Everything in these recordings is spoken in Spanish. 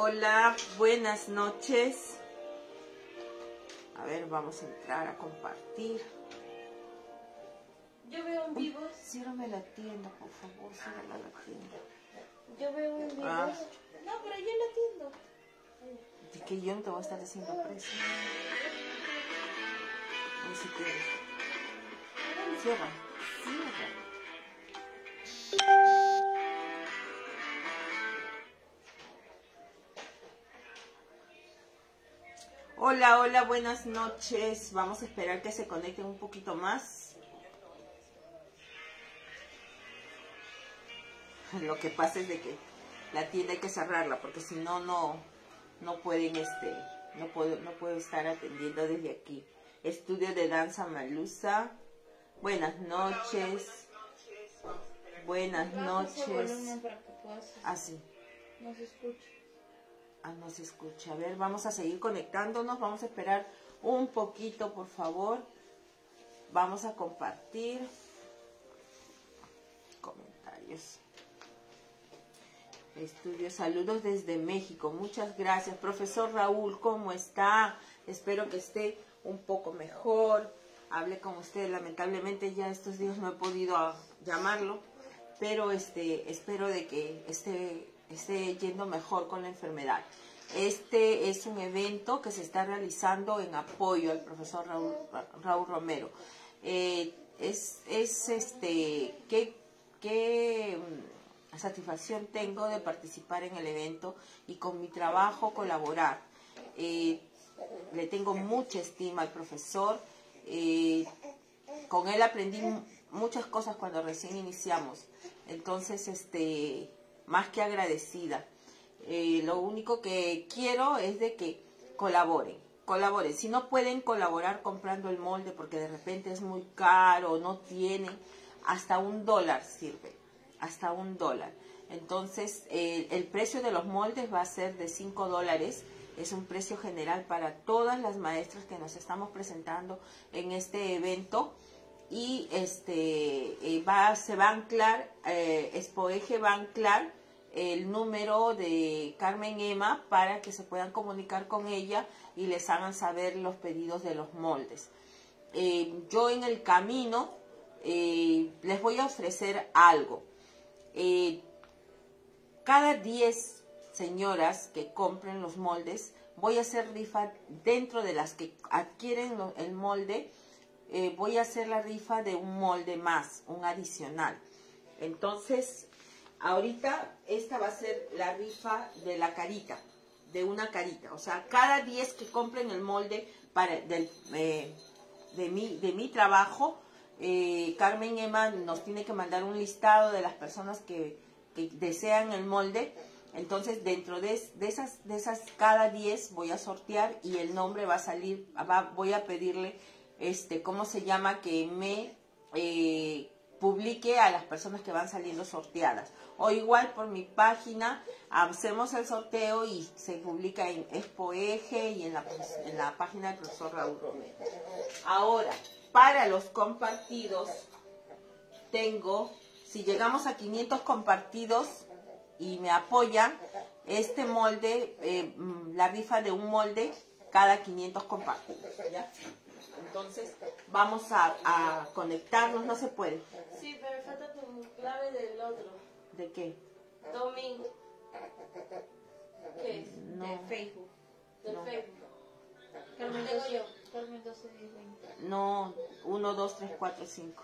hola, buenas noches. A ver, vamos a entrar a compartir. Yo veo en vivos. Ciérrame la tienda, por favor, ciérrame la tienda. Yo veo en vivos. Ah. No, pero yo la atiendo. Es que yo no te voy a estar haciendo precio. Ni siquiera. Cierra, cierra. Hola, hola, buenas noches. Vamos a esperar que se conecten un poquito más. Lo que pasa es de que la tienda hay que cerrarla porque si no, no pueden, no puedo estar atendiendo desde aquí. Estudio de danza Malusa. Buenas noches. Buenas noches. Ah, sí. No se escucha. Ah, no se escucha. A ver, vamos a seguir conectándonos. Vamos a esperar un poquito, por favor. Vamos a compartir comentarios. Estudio, saludos desde México. Muchas gracias. Profesor Raúl, ¿cómo está? Espero que esté un poco mejor. Hablé con usted, lamentablemente ya estos días no he podido llamarlo, pero espero de que esté yendo mejor con la enfermedad. Este es un evento que se está realizando en apoyo al profesor Raúl Romero. Qué satisfacción tengo de participar en el evento y con mi trabajo colaborar. Le tengo mucha estima al profesor. Con él aprendí muchas cosas cuando recién iniciamos. Entonces, más que agradecida. Lo único que quiero es de que colaboren. Si no pueden colaborar comprando el molde porque de repente es muy caro, no tienen, hasta $1 sirve. Hasta $1. Entonces, el precio de los moldes va a ser de $5. Es un precio general para todas las maestras que nos estamos presentando en este evento. Y se va a anclar, Expoeje va a anclar el número de Carmen Emma para que se puedan comunicar con ella y les hagan saber los pedidos de los moldes. Yo en el camino les voy a ofrecer algo. Cada 10 señoras que compren los moldes, voy a hacer rifa dentro de las que adquieren el molde. Voy a hacer la rifa de un molde más, un adicional. Entonces, ahorita esta va a ser la rifa de la carita, de una carita. O sea, cada 10 que compren el molde de mi trabajo, Carmen Emma nos tiene que mandar un listado de las personas que desean el molde. Entonces, dentro de esas cada 10 voy a sortear y el nombre va a salir, voy a pedirle, ¿cómo se llama? Que me publique a las personas que van saliendo sorteadas. O igual por mi página, hacemos el sorteo y se publica en Expoeje y en la página del profesor Raúl Romero. Ahora, para los compartidos, tengo, si llegamos a 500 compartidos y me apoyan, este molde, la rifa de un molde cada 500 compartidos, ¿ya? Entonces, vamos a conectarnos, no se puede. Sí, pero me falta tu clave del otro. ¿De qué? Domingo. ¿Qué es? No. De Facebook. Del No. Facebook. Carmen tengo yo. Carmen 12, 10, 20. No, 1, 2, 3, 4, 5.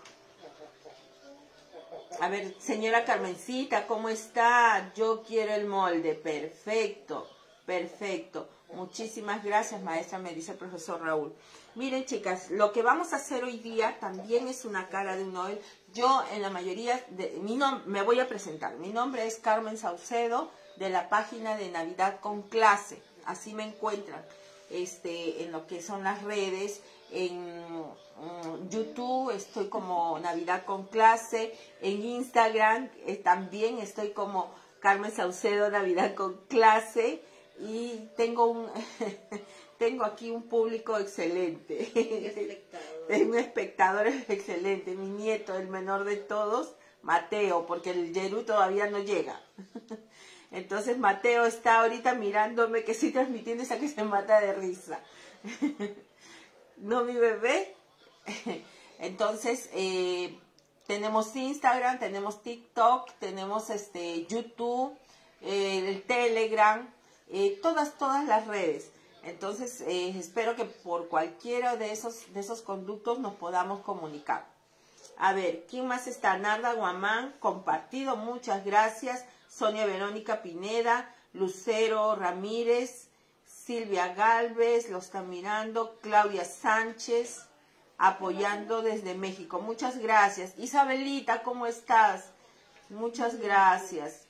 A ver, señora Carmencita, ¿cómo está? Yo quiero el molde. Perfecto, perfecto. Muchísimas gracias, maestra, me dice el profesor Raúl. Miren, chicas, lo que vamos a hacer hoy día también es una cara de un Noel. Yo, en la mayoría, me voy a presentar. Mi nombre es Carmen Saucedo, de la página de Navidad con Clase. Así me encuentran en lo que son las redes. En YouTube estoy como Navidad con Clase. En Instagram también estoy como Carmen Saucedo, Navidad con Clase. Y tengo aquí un público excelente. Tengo espectadores excelentes. Mi nieto, el menor de todos, Mateo, porque el Yerú todavía no llega. Entonces Mateo está ahorita mirándome que estoy transmitiendo esa que se mata de risa. ¿No, mi bebé? Entonces, tenemos Instagram, tenemos TikTok, tenemos YouTube, el Telegram, todas las redes. Entonces, espero que por cualquiera de esos conductos nos podamos comunicar. A ver, ¿quién más está? Narda Guamán, compartido, muchas gracias. Sonia Verónica Pineda, Lucero Ramírez, Silvia Galvez, lo está mirando. Claudia Sánchez, apoyando desde México. Muchas gracias. Isabelita, ¿cómo estás? Muchas gracias.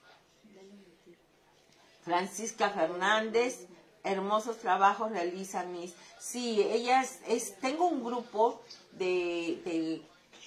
Francisca Fernández, hermosos trabajos realiza mis. Sí, ella tengo un grupo de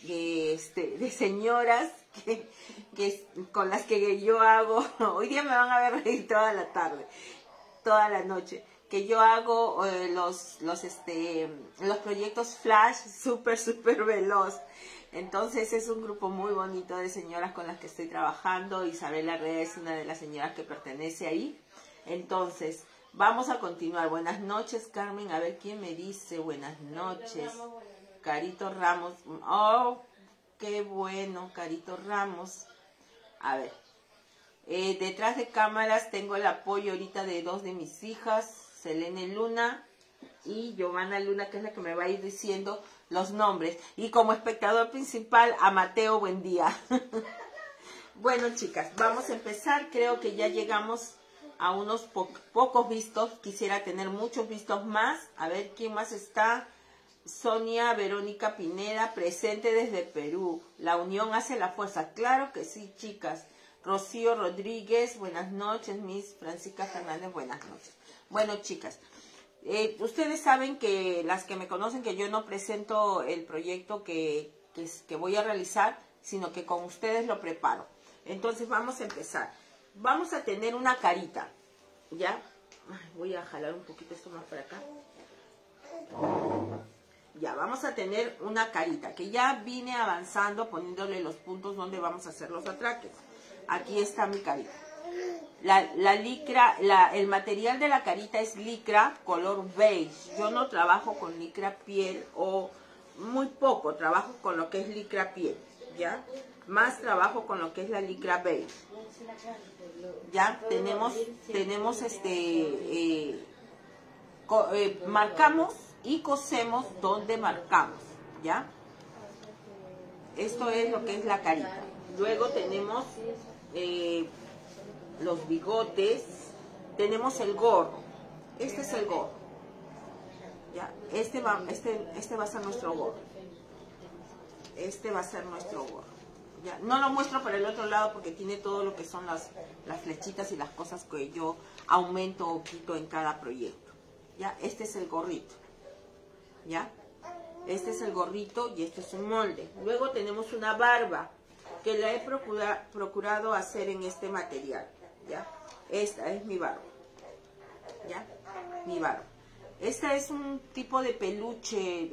señoras con las que yo hago, hoy día me van a ver reír toda la tarde, toda la noche, que yo hago los proyectos flash súper veloz. Entonces es un grupo muy bonito de señoras con las que estoy trabajando. Isabela Rea es una de las señoras que pertenece ahí. Entonces, vamos a continuar. Buenas noches, Carmen. A ver quién me dice buenas noches. Carito Ramos. Oh, qué bueno, Carito Ramos. A ver. Detrás de cámaras tengo el apoyo ahorita de dos de mis hijas, Selene Luna y Giovanna Luna, que es la que me va a ir diciendo los nombres. Y como espectador principal, a Mateo, buen día. Bueno, chicas, vamos a empezar. Creo que ya llegamos a unos pocos vistos. Quisiera tener muchos vistos más. A ver, ¿quién más está? Sonia Verónica Pineda, presente desde Perú. La unión hace la fuerza. Claro que sí, chicas. Rocío Rodríguez, buenas noches. Miss Francisca Fernández, buenas noches. Bueno, chicas, ustedes saben que las que me conocen que yo no presento el proyecto que voy a realizar, sino que con ustedes lo preparo. Entonces vamos a empezar. Vamos a tener una carita, ¿ya? Ay, voy a jalar un poquito esto más para acá. Ya, vamos a tener una carita que ya vine avanzando poniéndole los puntos donde vamos a hacer los atraques. Aquí está mi carita. La licra, el material de la carita es licra color beige. Yo no trabajo con licra piel, o muy poco trabajo con lo que es licra piel, ¿ya? Más trabajo con lo que es la licra beige. Ya tenemos marcamos y cosemos donde marcamos, ¿ya? Esto es lo que es la carita. Luego tenemos los bigotes, tenemos el gorro. Este es el gorro, ¿ya? Este va a ser nuestro gorro. Este va a ser nuestro gorro. Ya, no lo muestro por el otro lado porque tiene todo lo que son las flechitas y las cosas que yo aumento o quito en cada proyecto. Ya, este es el gorrito. Ya, este es el gorrito y este es un molde. Luego tenemos una barba que la he procurado hacer en este material. Ya, esta es mi barba. Ya, mi barba. Esta es un tipo de peluche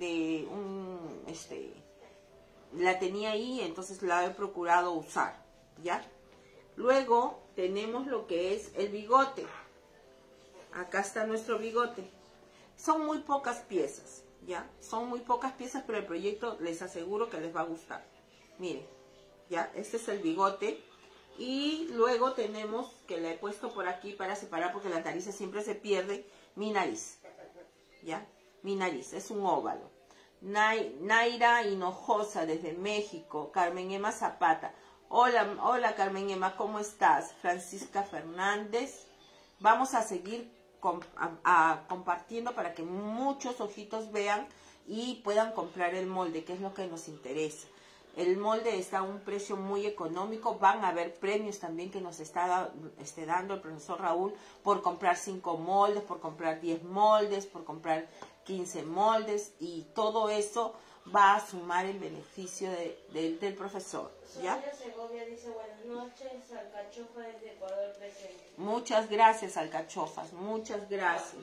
la tenía ahí, entonces la he procurado usar, ¿ya? Luego tenemos lo que es el bigote. Acá está nuestro bigote. Son muy pocas piezas, ¿ya? Son muy pocas piezas, pero el proyecto les aseguro que les va a gustar. Miren, ¿ya? Este es el bigote. Y luego tenemos, que la he puesto por aquí para separar porque la nariz siempre se pierde, mi nariz, ¿ya? Mi nariz, es un óvalo. Naira Hinojosa desde México. Carmen Emma Zapata. Hola Carmen Emma, ¿cómo estás? Francisca Fernández. Vamos a seguir compartiendo para que muchos ojitos vean y puedan comprar el molde, que es lo que nos interesa. El molde está a un precio muy económico. Van a haber premios también que nos está dando el profesor Raúl por comprar 5 moldes, por comprar 10 moldes, por comprar 15 moldes, y todo eso va a sumar el beneficio del profesor, ¿ya? Sonia Segovia dice buenas noches, Alcachofa desde Ecuador presente. Muchas gracias, Alcachofas, muchas gracias.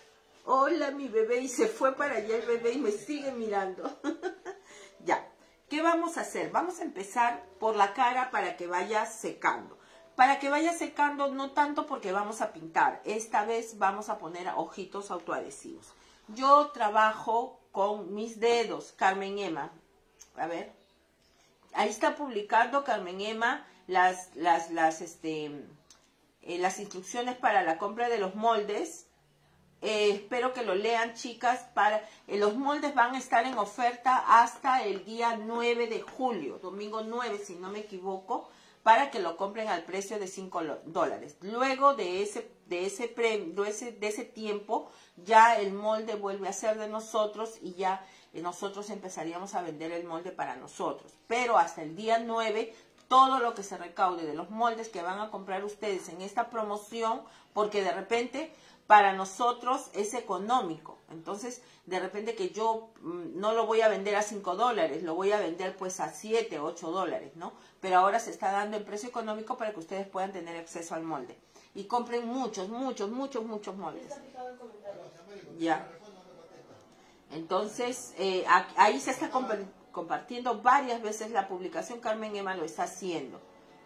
Hola, mi bebé, y se fue para allá el bebé y me sigue mirando. Ya, ¿Qué vamos a hacer? Vamos a empezar por la cara para que vaya secando. Para que vaya secando, no tanto porque vamos a pintar. Esta vez vamos a poner ojitos autoadhesivos. Yo trabajo con mis dedos, Carmen Emma. A ver. Ahí está publicando Carmen Emma las instrucciones para la compra de los moldes. Espero que lo lean, chicas. Los moldes van a estar en oferta hasta el día 9 de julio, domingo 9, si no me equivoco, para que lo compren al precio de $5. Luego de ese tiempo, ya el molde vuelve a ser de nosotros y ya nosotros empezaríamos a vender el molde para nosotros. Pero hasta el día 9, todo lo que se recaude de los moldes que van a comprar ustedes en esta promoción, porque de repente para nosotros es económico. Entonces, de repente que yo no lo voy a vender a $5, lo voy a vender pues a $7, $8, ¿no? Pero ahora se está dando el precio económico para que ustedes puedan tener acceso al molde. Y compren muchos moldes. Ya. Entonces, ahí se está compartiendo varias veces la publicación. Carmen Emma lo está haciendo.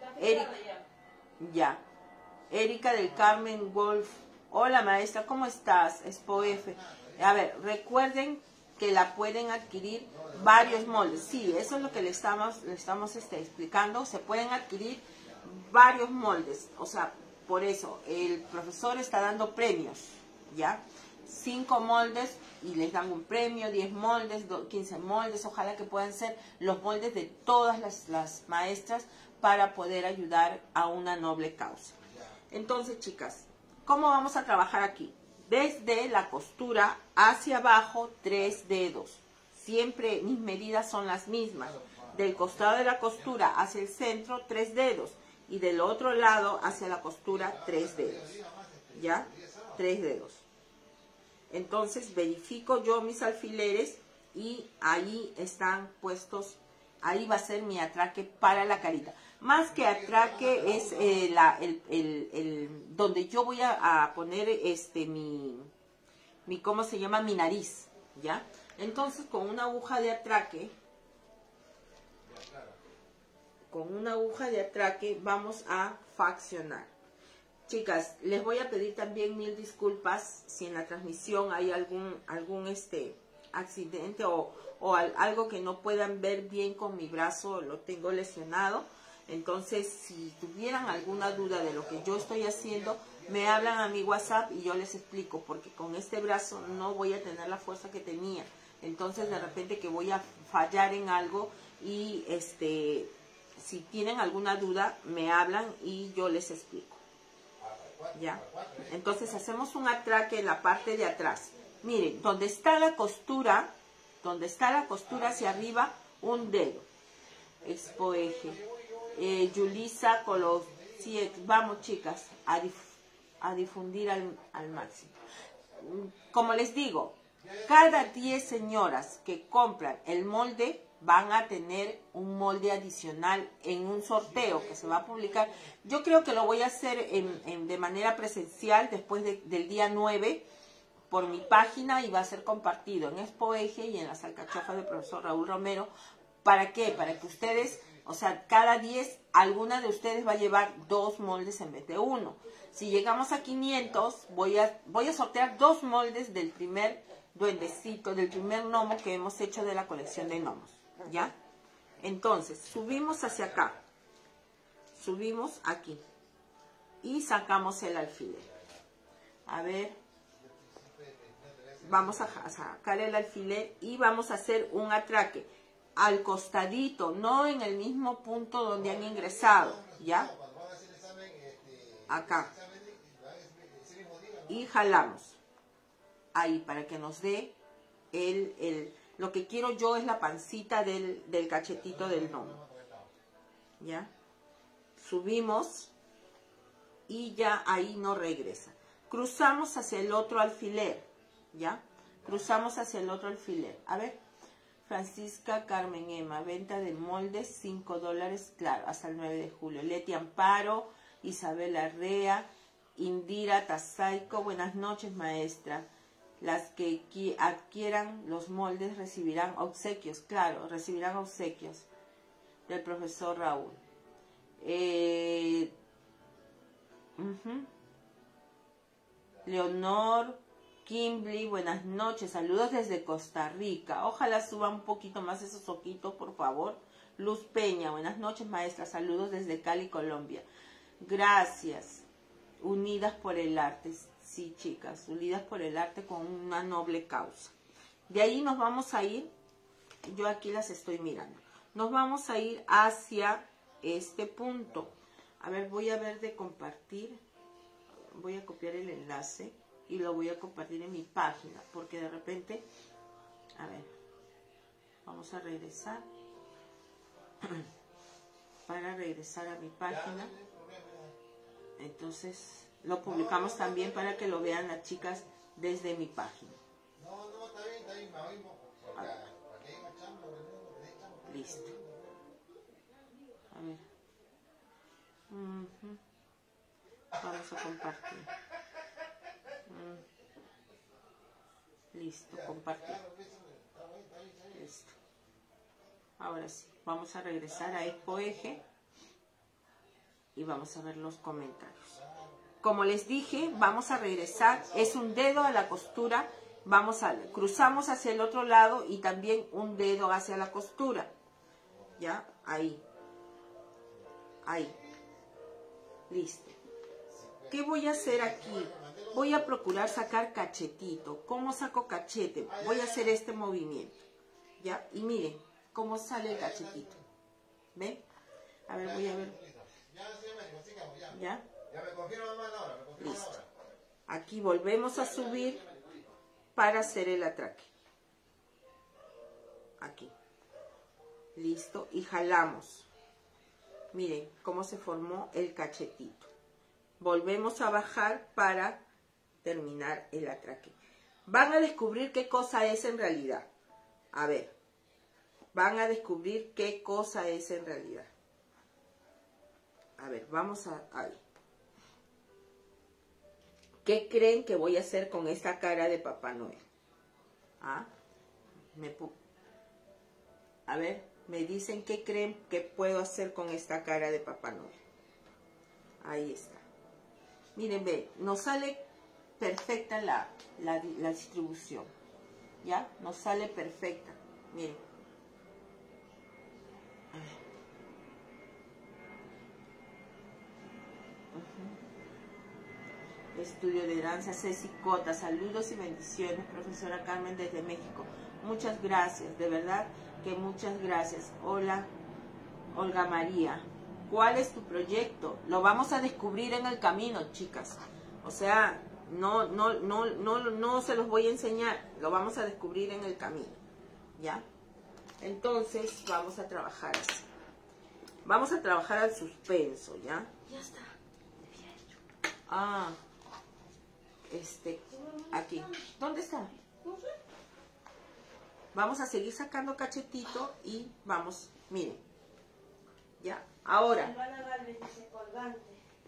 Erika del Carmen Wolf. Hola maestra, ¿cómo estás? Expo-F. A ver, recuerden que la pueden adquirir varios moldes. Sí, eso es lo que le estamos explicando. Se pueden adquirir varios moldes. O sea, por eso el profesor está dando premios, ¿ya? 5 moldes y les dan un premio, 10 moldes, 15 moldes. Ojalá que puedan ser los moldes de todas las maestras para poder ayudar a una noble causa. Entonces, chicas, ¿cómo vamos a trabajar aquí? Desde la costura hacia abajo, 3 dedos. Siempre mis medidas son las mismas. Del costado de la costura hacia el centro, 3 dedos. Y del otro lado hacia la costura, 3 dedos. ¿Ya? 3 dedos. Entonces verifico yo mis alfileres y ahí están puestos. Ahí va a ser mi atraque para la carita. Más que atraque es donde yo voy a poner ¿cómo se llama? Mi nariz, ¿ya? Entonces con una aguja de atraque, vamos a faccionar. Chicas, les voy a pedir también 1000 disculpas si en la transmisión hay algún accidente o algo que no puedan ver bien con mi brazo, lo tengo lesionado. Entonces, si tuvieran alguna duda de lo que yo estoy haciendo, me hablan a mi WhatsApp y yo les explico, porque con este brazo no voy a tener la fuerza que tenía. Entonces, de repente que voy a fallar en algo y si tienen alguna duda, me hablan y yo les explico. ¿Ya? Entonces, hacemos un atraque en la parte de atrás. Miren, donde está la costura hacia arriba, un dedo. Expo-Eje. Yulisa Colos, sí, vamos chicas, a difundir al máximo. Como les digo, cada 10 señoras que compran el molde van a tener un molde adicional en un sorteo que se va a publicar. Yo creo que lo voy a hacer de manera presencial después del día 9 por mi página y va a ser compartido en Expo-Eje y en las alcachofas del profesor Raúl Romero. ¿Para qué? Para que ustedes, o sea, cada 10, alguna de ustedes va a llevar 2 moldes en vez de 1. Si llegamos a 500, voy a sortear 2 moldes del primer duendecito, del primer gnomo que hemos hecho de la colección de gnomos, ¿ya? Entonces, subimos hacia acá, subimos aquí y sacamos el alfiler. A ver, vamos a sacar el alfiler y vamos a hacer un atraque al costadito, no en el mismo punto donde han ingresado, ¿ya? Acá. Y jalamos. Ahí, para que nos dé lo que quiero yo es la pancita del cachetito del gnomo. ¿Ya? Subimos y ya ahí no regresa. Cruzamos hacia el otro alfiler, ¿ya? Cruzamos hacia el otro alfiler. A ver. Francisca Carmen Emma, venta de moldes, $5, claro, hasta el 9 de julio. Leti Amparo, Isabel Arrea, Indira Tazaico, buenas noches maestra. Las que adquieran los moldes recibirán obsequios, claro, recibirán obsequios del profesor Raúl. Leonor Kimberly, buenas noches, saludos desde Costa Rica. Ojalá suba un poquito más esos ojitos, por favor. Luz Peña, buenas noches, maestra, saludos desde Cali, Colombia. Gracias. Unidas por el arte, sí, chicas, unidas por el arte con una noble causa. De ahí nos vamos a ir, yo aquí las estoy mirando, nos vamos a ir hacia este punto. A ver, voy a ver de compartir, voy a copiar el enlace y lo voy a compartir en mi página, porque de repente, a ver, vamos a regresar, para regresar a mi página. Entonces lo publicamos también para que lo vean las chicas desde mi página. Listo. A ver. Vamos a compartir. Listo, compartir. Listo. Ahora sí, vamos a regresar a Expo Eje y vamos a ver los comentarios. Como les dije, vamos a regresar, es un dedo a la costura, cruzamos hacia el otro lado y también un dedo hacia la costura. ¿Ya? Ahí. Ahí. Listo. ¿Qué voy a hacer aquí? Voy a procurar sacar cachetito. ¿Cómo saco cachete? Voy a hacer este movimiento. ¿Ya? Y miren cómo sale el cachetito. ¿Ven? A ver, voy a ver. ¿Ya? Listo. Aquí volvemos a subir para hacer el atraque. Aquí. Listo. Y jalamos. Miren cómo se formó el cachetito. Volvemos a bajar para terminar el atraque. Van a descubrir qué cosa es en realidad. A ver. Van a descubrir qué cosa es en realidad. A ver, vamos a... Ahí. ¿Qué creen que voy a hacer con esta cara de Papá Noel? ¿Ah? A ver, me dicen qué creen que puedo hacer con esta cara de Papá Noel. Ahí está. Miren, ve, nos sale perfecta la distribución. ¿Ya? Nos sale perfecta. Miren. A ver. Estudio de danza, Ceci Cota, saludos y bendiciones, profesora Carmen desde México. Muchas gracias, de verdad que muchas gracias. Hola, Olga María. ¿Cuál es tu proyecto? Lo vamos a descubrir en el camino, chicas. O sea, no se los voy a enseñar, lo vamos a descubrir en el camino. ¿Ya? Entonces, vamos a trabajar así. Vamos a trabajar al suspenso, ¿ya? Ya está. Ah, aquí. ¿Dónde está? No sé. Vamos a seguir sacando cachetito y vamos, miren. Ya, ahora. Silvana Galvez dice colgante.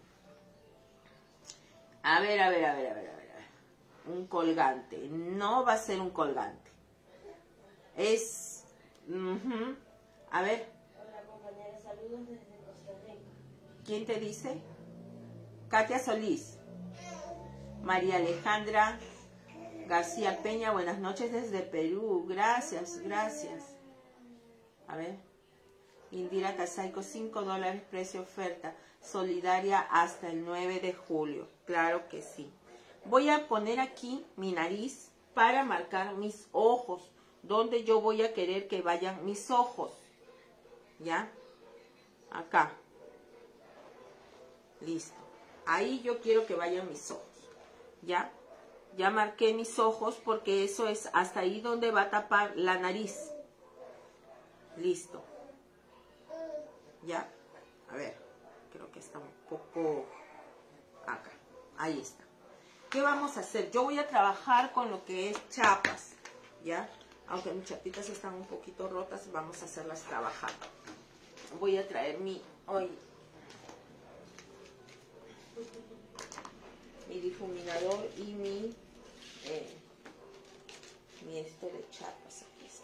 A ver. Un colgante. No va a ser un colgante. Es... A ver. Hola compañera, saludos desde Costa Rica. ¿Quién te dice? Katia Solís. María Alejandra García Peña, buenas noches desde Perú. Gracias, gracias. A ver. Indira Casaico, $5, precio oferta. Solidaria hasta el 9 de julio. Claro que sí. Voy a poner aquí mi nariz para marcar mis ojos. Donde yo voy a querer que vayan mis ojos. ¿Ya? Acá. Listo. Ahí yo quiero que vayan mis ojos. ¿Ya? Ya marqué mis ojos porque eso es hasta ahí donde va a tapar la nariz. Listo. ¿Ya? A ver. Creo que está un poco acá. Ahí está. ¿Qué vamos a hacer? Yo voy a trabajar con lo que es chapas. ¿Ya? Aunque mis chapitas están un poquito rotas, vamos a hacerlas trabajar. Voy a traer mi difuminador y mi esto de chapas. Aquí está.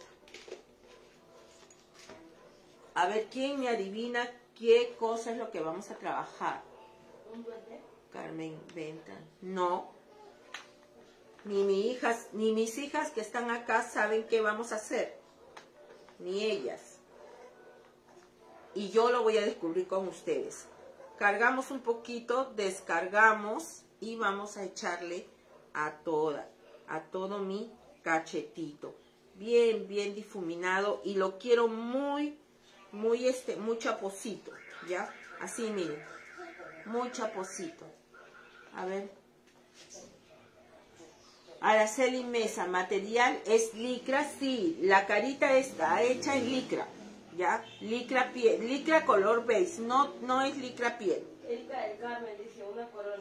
A ver, ¿quién me adivina qué cosa es lo que vamos a trabajar? ¿Un duende? Carmen, venta. No. Ni mis hijas que están acá saben qué vamos a hacer. Ni ellas. Y yo lo voy a descubrir con ustedes. Cargamos un poquito, descargamos y vamos a echarle a todo mi cachetito. Bien, bien difuminado y lo quiero muy chaposito, ¿ya? Así, miren, muy chaposito. A ver. Araceli Mesa, material es licra, sí, la carita está hecha en licra, ¿ya? Licra piel, licra color beige, no es licra piel. Erika del Carmen dice una corona.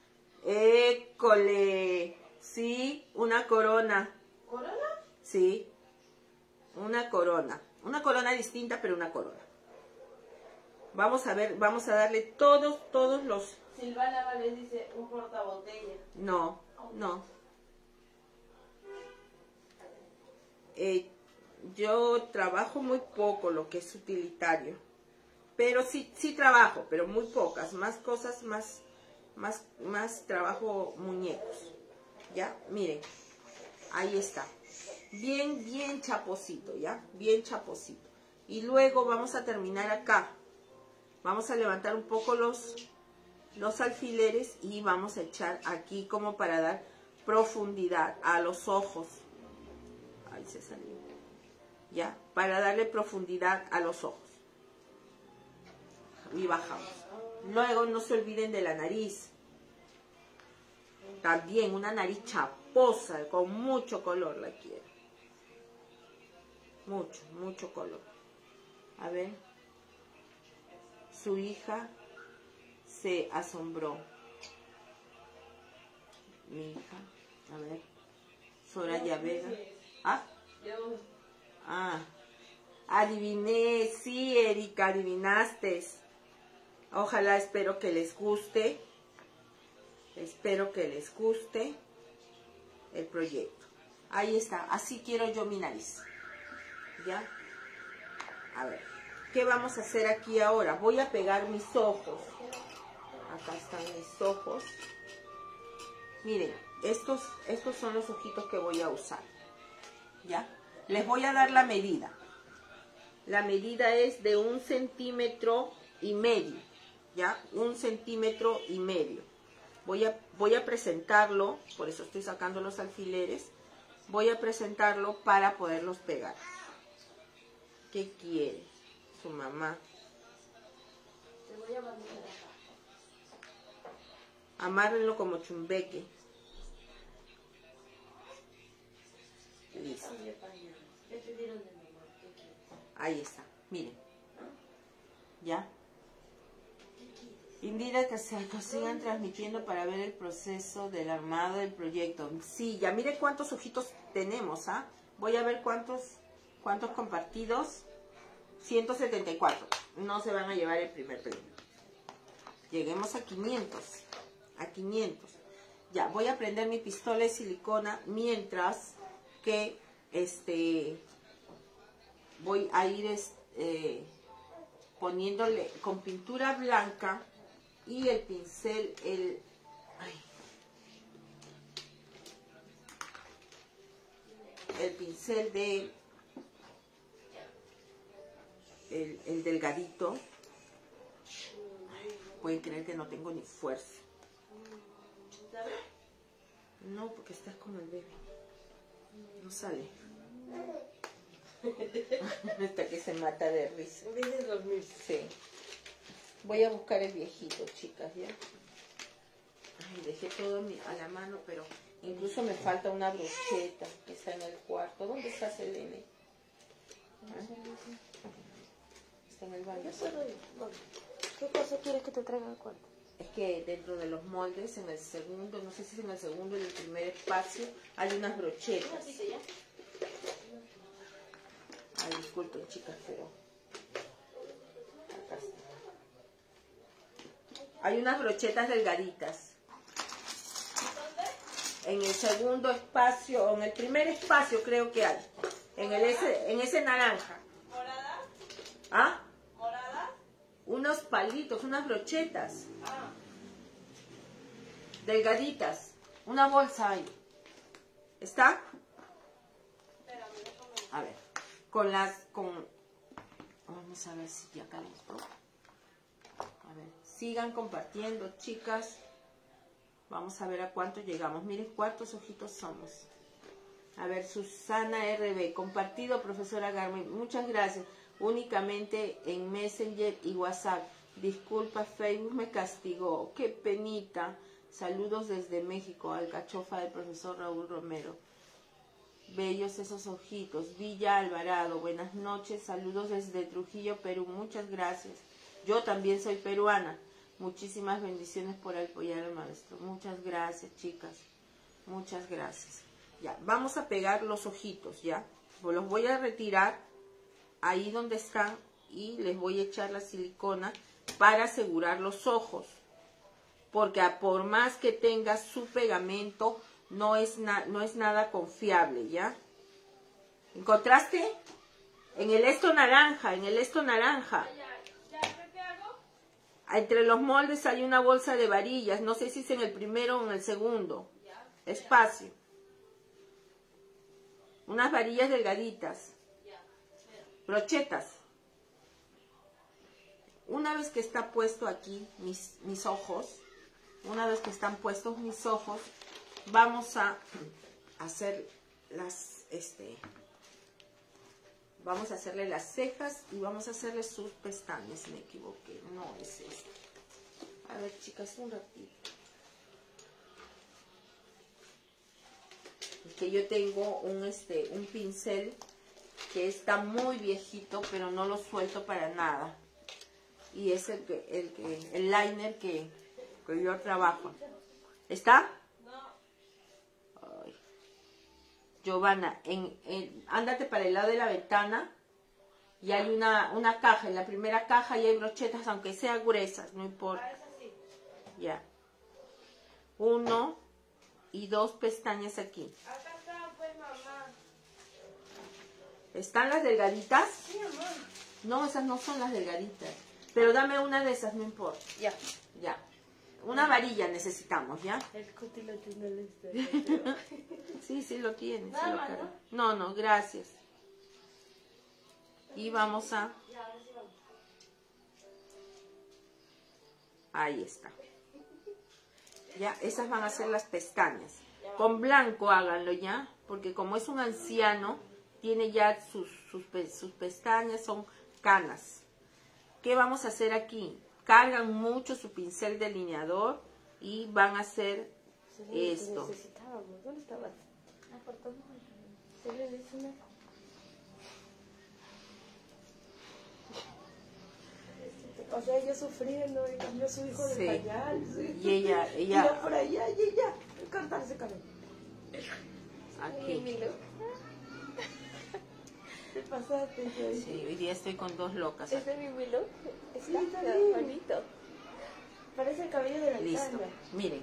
École, sí, una corona. ¿Corona? Sí, una corona distinta, pero una corona. Vamos a ver, vamos a darle todos los... Silvana Vales dice un portabotella. No. Yo trabajo muy poco lo que es utilitario, pero sí trabajo, pero muy pocas, más cosas, más trabajo muñecos, ¿ya? Miren, ahí está, bien chaposito, ¿ya? Bien chaposito. Y luego vamos a terminar acá, vamos a levantar un poco los alfileres y vamos a echar aquí como para dar profundidad a los ojos. Ahí se salió. Ya, para darle profundidad a los ojos. Y bajamos. Luego no se olviden de la nariz. También una nariz chaposa, con mucho color la quiero. Mucho color. A ver. Su hija se asombró. Mi hija. A ver. Soraya Vega. Adiviné, sí, Erika, adivinaste. Ojalá, espero que les guste. Espero que les guste el proyecto. Ahí está, así quiero yo mi nariz. ¿Ya? A ver, ¿qué vamos a hacer aquí ahora? Voy a pegar mis ojos. Acá están mis ojos. Miren, estos son los ojitos que voy a usar. ¿Ya? Les voy a dar la medida. La medida es de 1,5 centímetros. ¿Ya? 1,5 centímetros. Voy a presentarlo, por eso estoy sacando los alfileres. Voy a presentarlo para poderlos pegar. ¿Qué quiere su mamá? Te voy a mandar. Amárrenlo como chumbeque. Listo. Ahí está, miren. ¿Ya? Indira, que se sigan transmitiendo para ver el proceso del armado del proyecto. Sí, ya mire cuántos ojitos tenemos, ¿ah? Voy a ver cuántos compartidos. 174. No se van a llevar el primer premio. Lleguemos a 500. A 500. Ya, voy a prender mi pistola de silicona mientras que voy a ir poniéndole con pintura blanca y el pincel, el pincel de el delgadito. Pueden creer que no tengo ni fuerza. No, porque estás con el bebé. No sale. Hasta que se mata de risa. ¿Vienes a dormir? Sí. Voy a buscar el viejito, chicas, ¿ya? Ay, dejé todo a la mano, pero incluso me falta una brocheta que está en el cuarto. ¿Dónde está Selene? ¿Ah? Está en el baño. ¿Qué cosa quieres que te traiga al cuarto? Es que dentro de los moldes, en el segundo, no sé si es en el segundo y el primer espacio, hay unas brochetas. Ay, disculpen, chicas, pero acá está. Hay unas brochetas delgaditas. en el segundo espacio, o en el primer espacio creo que hay, en ese naranja. ¿Morada? ¿Ah? ¿Morada? Unos palitos, unas brochetas, Ah, delgaditas, una bolsa ahí. ¿Está? espérame, déjame. A ver, vamos a ver si ya acá los pongo. A ver, sigan compartiendo, chicas. Vamos a ver a cuánto llegamos. Miren cuántos ojitos somos. A ver, Susana RB, compartido, profesora Carmen, muchas gracias. Únicamente en Messenger y WhatsApp. Disculpa, Facebook me castigó. Qué penita. Saludos desde México, alcachofa del profesor Raúl Romero. Bellos esos ojitos. Villa Alvarado, buenas noches. Saludos desde Trujillo, Perú. Muchas gracias. Yo también soy peruana. Muchísimas bendiciones por apoyar al maestro. Muchas gracias, chicas. Muchas gracias. Ya, vamos a pegar los ojitos, ¿ya? Pues los voy a retirar ahí donde están y les voy a echar la silicona para asegurar los ojos. Porque por más que tenga su pegamento, no es nada confiable, ¿ya? ¿Encontraste? En el esto naranja, ¿Qué hago? Entre los moldes hay una bolsa de varillas. No sé si es en el primero o en el segundo. Espacio. Unas varillas delgaditas. Brochetas. Una vez que está puesto aquí mis ojos, una vez que están puestos mis ojos, vamos a hacer vamos a hacerle las cejas y vamos a hacerle sus pestañas. Me equivoqué, no es esto. A ver, chicas, un ratito. Es que yo tengo un pincel que está muy viejito, pero no lo suelto para nada. Y es el liner que yo trabajo. ¿Está? Ay. Giovanna, ándate para el lado de la ventana y hay una caja. En la primera caja y hay brochetas, aunque sean gruesas, no importa. Ah, es así. Ya. 1 y 2 pestañas aquí. Acá está, pues, mamá. ¿Están las delgaditas? Sí, mamá. No, esas no son las delgaditas. Pero dame una de esas, no importa. Ya. Ya. Una varilla necesitamos, ¿ya? El cuti lo tiene el este. Sí, lo tienes. Nada sí lo más, cargo. No, gracias. Y vamos a... Ya, ahora sí vamos. Ahí está. Ya, esas van a ser las pestañas. Con blanco háganlo ya, porque como es un anciano, tiene ya sus pestañas, son canas. ¿Qué vamos a hacer aquí? Cargan mucho su pincel delineador y van a hacer esto. Necesitábamos. ¿Dónde estabas? Se le dice una... O sea, ella sufriendo y cambió a su hijo de Sí. pañal. Sí. Y ella, Iba por allá y ella cortarse cabello. aquí. ¿Qué pasaste? Sí, hoy día estoy con 2 locas. ¿Es de mi Willow? Está bien. bonito. Parece el cabello de la Listo. Tania. Miren.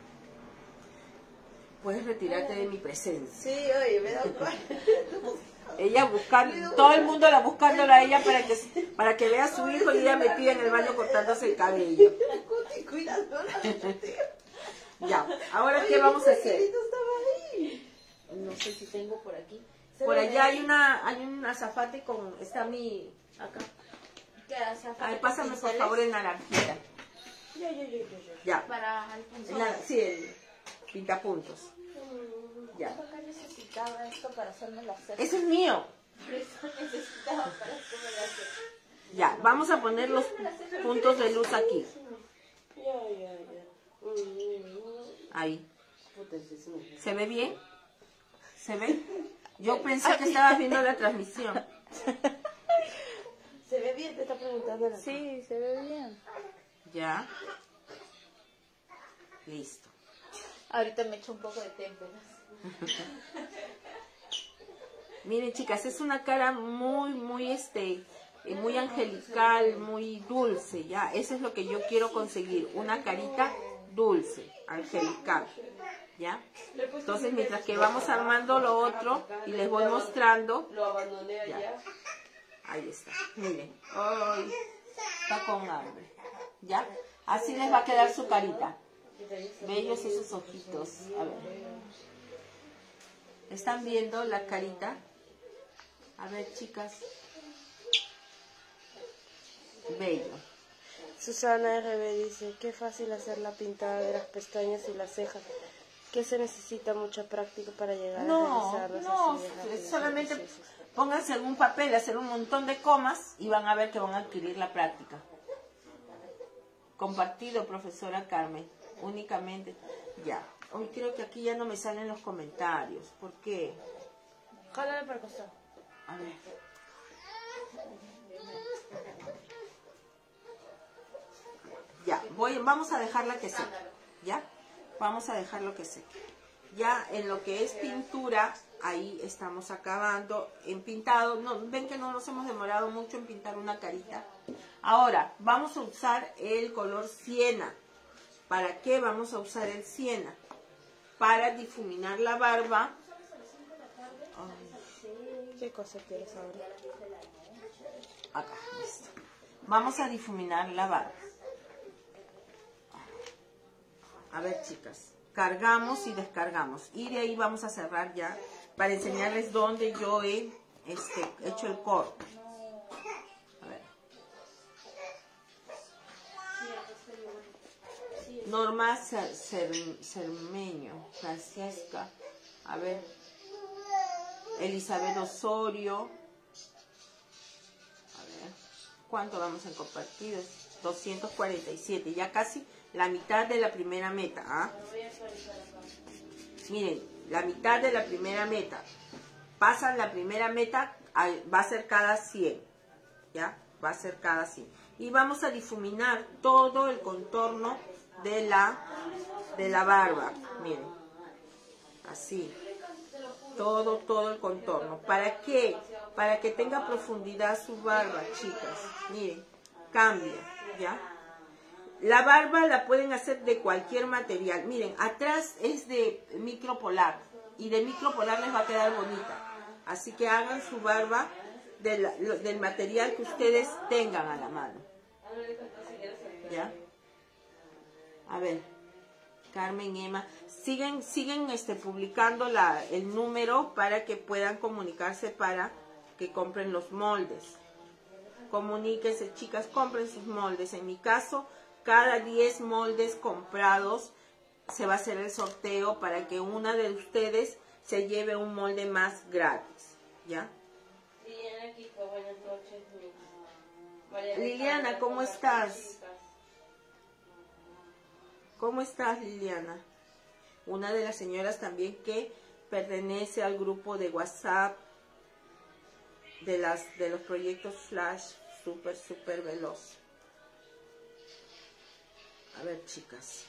Puedes retirarte de mi presencia. Sí, oye, me da cuenta. Ella buscando, todo el mundo buscándola a ella para que vea a su hijo y ella metida en el baño cortándose el cabello. Cuidado, Ya, ahora ¿qué vamos a hacer? estaba ahí. No sé si tengo por aquí. Se Por ve allá bien. hay un azafate está acá. ¿Qué hace? Ay, pásame por favor el naranjita. Ya. Ya. Para Alfonso. Sí, el pintapuntos. Ya. ¿Por qué necesitaba esto para hacerme las cejas? Ese es mío. Eso necesitaba para hacerme las cejas. Ya, vamos a poner los puntos de luz aquí. Ya. Ahí. Puta, ese es un- ¿Se ve bien? ¿Se ve? Yo pensé que estabas viendo la transmisión. ¿Se ve bien? Te está preguntando la Sí, se ve bien. Ya. Listo. Ahorita me echo un poco de témperas. Miren, chicas, es una cara muy angelical, muy dulce, ¿ya? Eso es lo que yo quiero conseguir, una carita dulce, angelical. ¿ya? Le he puesto Entonces, un mientras que ejemplo. vamos armando lo otro y les voy mostrando, Lo abandoné allá. ahí está, miren, ay, está con hambre, ¿ya? Así les va a quedar su carita, bellos esos ojitos, a ver, ¿están viendo la carita? A ver, chicas, bello. Susana RB dice, qué fácil hacer la pintada de las pestañas y las cejas. Que se necesita mucha práctica para llegar a No, realizarlas no, así de rápido. solamente Sí, sí, sí. pónganse en un papel, hacer un montón de comas y van a ver que van a adquirir la práctica. Compartido, profesora Carmen, únicamente. Ya, hoy creo que aquí ya no me salen los comentarios. ¿Por qué? Jálale para el costado. A ver. Ya, vamos a dejarla que seque. ¿Ya? Vamos a dejarlo que seque. Ya en lo que es pintura, ahí estamos acabando. En pintado, no, ven que no nos hemos demorado mucho en pintar una carita. Ahora, vamos a usar el color siena. ¿Para qué vamos a usar el siena? Para difuminar la barba. Ay, ¿Qué cosa quieres ahora? acá, listo. Vamos a difuminar la barba. A ver, chicas, cargamos y descargamos. Y de ahí vamos a cerrar ya para enseñarles dónde yo he hecho el corte. A ver. Norma Cermeño, Francesca, a ver, Elizabeth Osorio, a ver, ¿cuánto vamos en compartidos? 247, ya casi la mitad de la primera meta, ¿ah? Miren, la mitad de la primera meta, pasan la primera meta, va a ser cada 100, ¿ya? Va a ser cada 100. Y vamos a difuminar todo el contorno de la barba, miren, así, todo el contorno. ¿Para qué? Para que tenga profundidad su barba, chicas, miren, cambia, ¿ya? La barba la pueden hacer de cualquier material, miren, atrás es de micropolar, y de micropolar les va a quedar bonita, así que hagan su barba del material que ustedes tengan a la mano, ¿ya? A ver, Carmen, Emma, siguen publicando el número para que puedan comunicarse para que compren los moldes. Comuníquense, chicas, compren sus moldes. En mi caso, cada 10 moldes comprados se va a hacer el sorteo para que una de ustedes se lleve un molde más gratis, ¿ya? Liliana Kiko, buenas noches. Liliana, ¿cómo estás? ¿Cómo estás, Liliana? Una de las señoras también que pertenece al grupo de WhatsApp de los proyectos Flash súper veloz. A ver, chicas.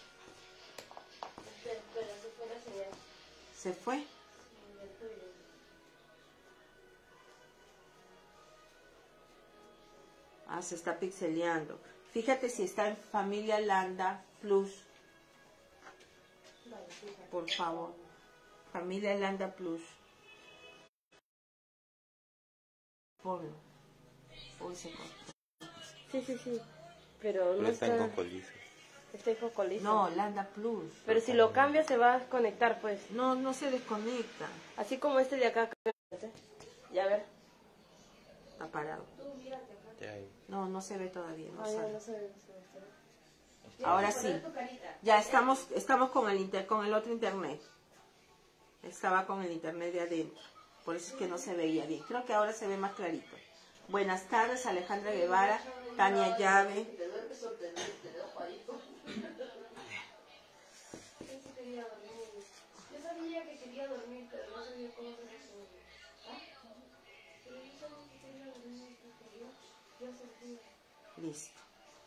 Pero se fue la señal. ¿Se fue? Ah, se está pixeleando. Fíjate si está en Familia Landa Plus. Por favor. Familia Landa Plus. Ponlo. Uy, se cortó. Sí. Pero no está en Cocolizo. Está en Cocolizo. No, Landa Plus. Pero si lo cambia se va a desconectar, pues. No, no se desconecta. Así como este de acá. Ya a ver. Está parado. Ya ahí. No, no se ve todavía. No Ah, ya, sale. no sé. Ahora sí. Ya estamos con el otro internet. Estaba con el internet de adentro. Por eso es que no se veía bien. Creo que ahora se ve más clarito. Buenas tardes, Alejandra Guevara, Tania Llave. Yo sabía que quería dormir, pero no sabía cómo se resolvía. Pero yo sabía que quería dormir, porque yo sentía. Listo.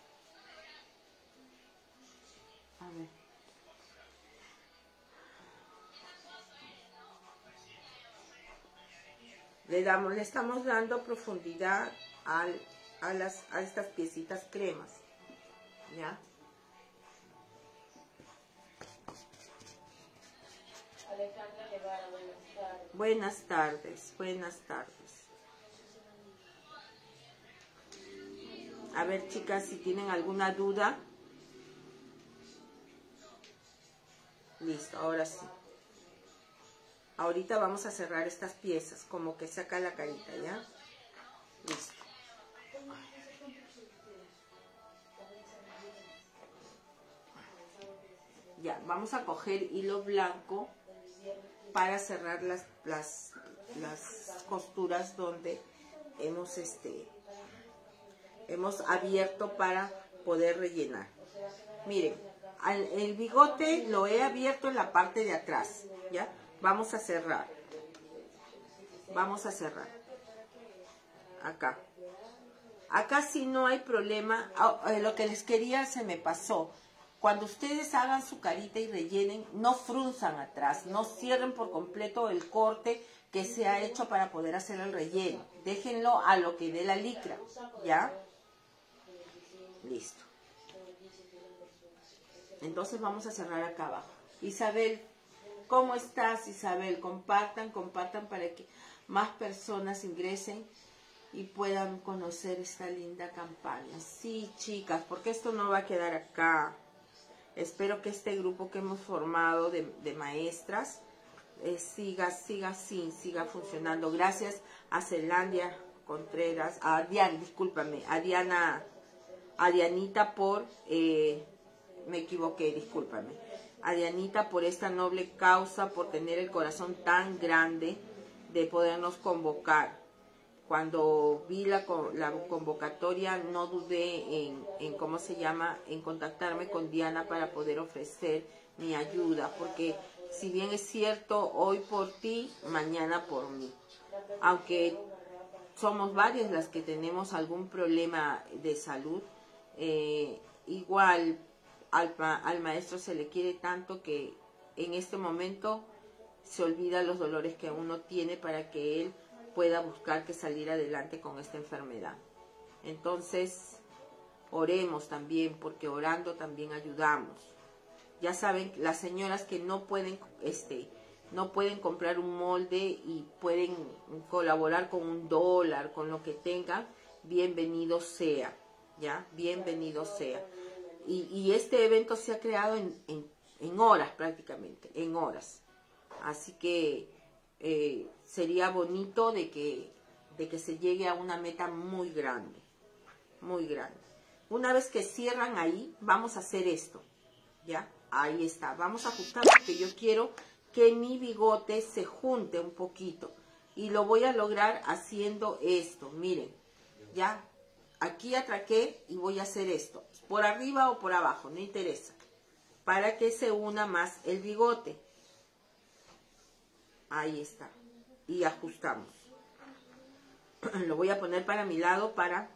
A ver. Le estamos dando profundidad a estas piecitas cremas. ¿Ya? Buenas tardes, buenas tardes. A ver, chicas, si tienen alguna duda. Listo, ahora sí. Ahorita vamos a cerrar estas piezas, como que saca la carita, ¿ya? Listo. Ya, vamos a coger hilo blanco para cerrar las costuras donde hemos abierto para poder rellenar. Miren, el bigote lo he abierto en la parte de atrás, ¿ya? Vamos a cerrar. Vamos a cerrar. Acá. Acá sí no hay problema. Lo que les quería se me pasó. Cuando ustedes hagan su carita y rellenen, no frunzan atrás, no cierren por completo el corte que se ha hecho para poder hacer el relleno. Déjenlo a lo que dé la licra, ¿ya? Listo. Entonces vamos a cerrar acá abajo. Isabel, ¿cómo estás, Isabel? Compartan para que más personas ingresen y puedan conocer esta linda campaña. Sí, chicas, porque esto no va a quedar acá. Espero que este grupo que hemos formado de maestras siga funcionando. Gracias a Celandia Contreras, a Dianita por, me equivoqué, discúlpame. A Dianita por esta noble causa, por tener el corazón tan grande de podernos convocar. Cuando vi la convocatoria no dudé en contactarme con Diana para poder ofrecer mi ayuda, porque si bien es cierto, hoy por ti, mañana por mí. Aunque somos varias las que tenemos algún problema de salud, igual al maestro se le quiere tanto que en este momento se olvida los dolores que uno tiene para que él pueda buscar que salir adelante con esta enfermedad. Entonces, oremos también, porque orando también ayudamos. Ya saben, las señoras que no pueden comprar un molde y pueden colaborar con $1, con lo que tengan, bienvenido sea, ¿ya? Bienvenido sea. Y este evento se ha creado en horas prácticamente, en horas. Así que sería bonito de que se llegue a una meta muy grande, muy grande. Una vez que cierran ahí, vamos a hacer esto, ¿ya? Ahí está, vamos a ajustar porque yo quiero que mi bigote se junte un poquito. Y lo voy a lograr haciendo esto, miren, ¿ya? Aquí atraqué y voy a hacer esto, por arriba o por abajo, no interesa, para que se una más el bigote. Ahí está. Y ajustamos. Lo voy a poner para mi lado para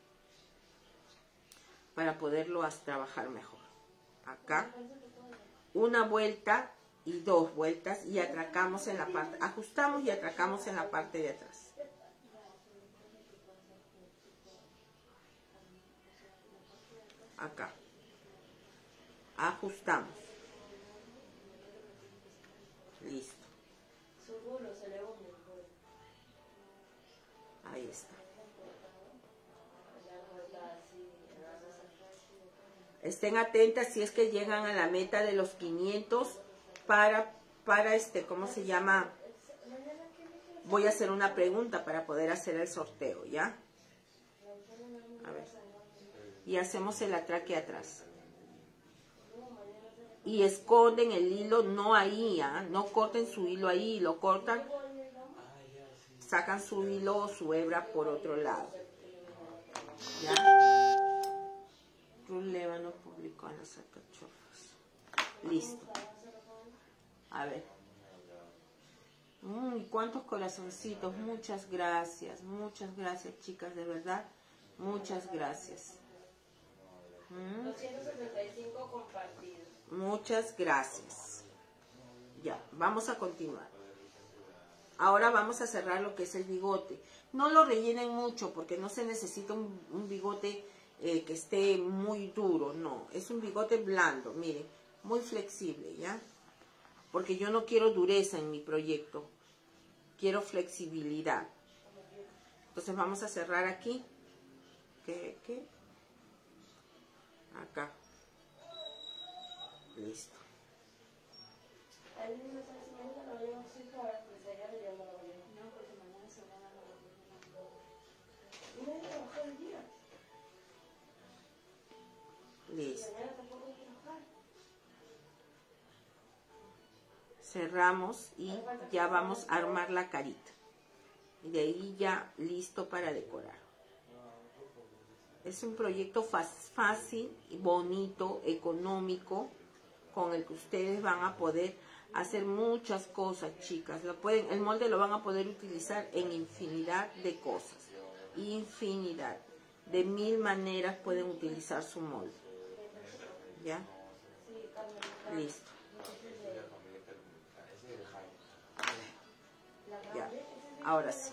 poderlo trabajar mejor. Acá. Una vuelta y 2 vueltas y atracamos en la parte. Ajustamos y atracamos en la parte de atrás. Acá. Ajustamos. Listo. Ahí está. Estén atentas si es que llegan a la meta de los 500 para ¿cómo se llama? Voy a hacer una pregunta para poder hacer el sorteo, ¿ya? A ver. Y hacemos el atraque atrás. Y esconden el hilo, no ahí, ¿ah? No corten su hilo ahí, lo cortan. Sacan su hilo o su hebra por otro lado. ¿Ya? Ruleva no publicó en las alcachofas. Listo. A ver. ¿Cuántos corazoncitos? Muchas gracias, chicas, de verdad. Muchas gracias. 275 compartidos. Muchas gracias. Ya, vamos a continuar. Ahora vamos a cerrar lo que es el bigote. No lo rellenen mucho porque no se necesita un bigote que esté muy duro, no. Es un bigote blando, miren, muy flexible, ¿ya? Porque yo no quiero dureza en mi proyecto. quiero flexibilidad. Entonces vamos a cerrar aquí. ¿Qué? Acá. Listo. Listo. Cerramos y ya vamos a armar la carita. Y de ahí ya listo para decorar. Es un proyecto fácil, bonito, económico, con el que ustedes van a poder hacer muchas cosas, chicas. El molde lo van a poder utilizar en infinidad de cosas. Infinidad. De 1000 maneras pueden utilizar su molde. ¿Ya? Listo. Ya. Ahora sí.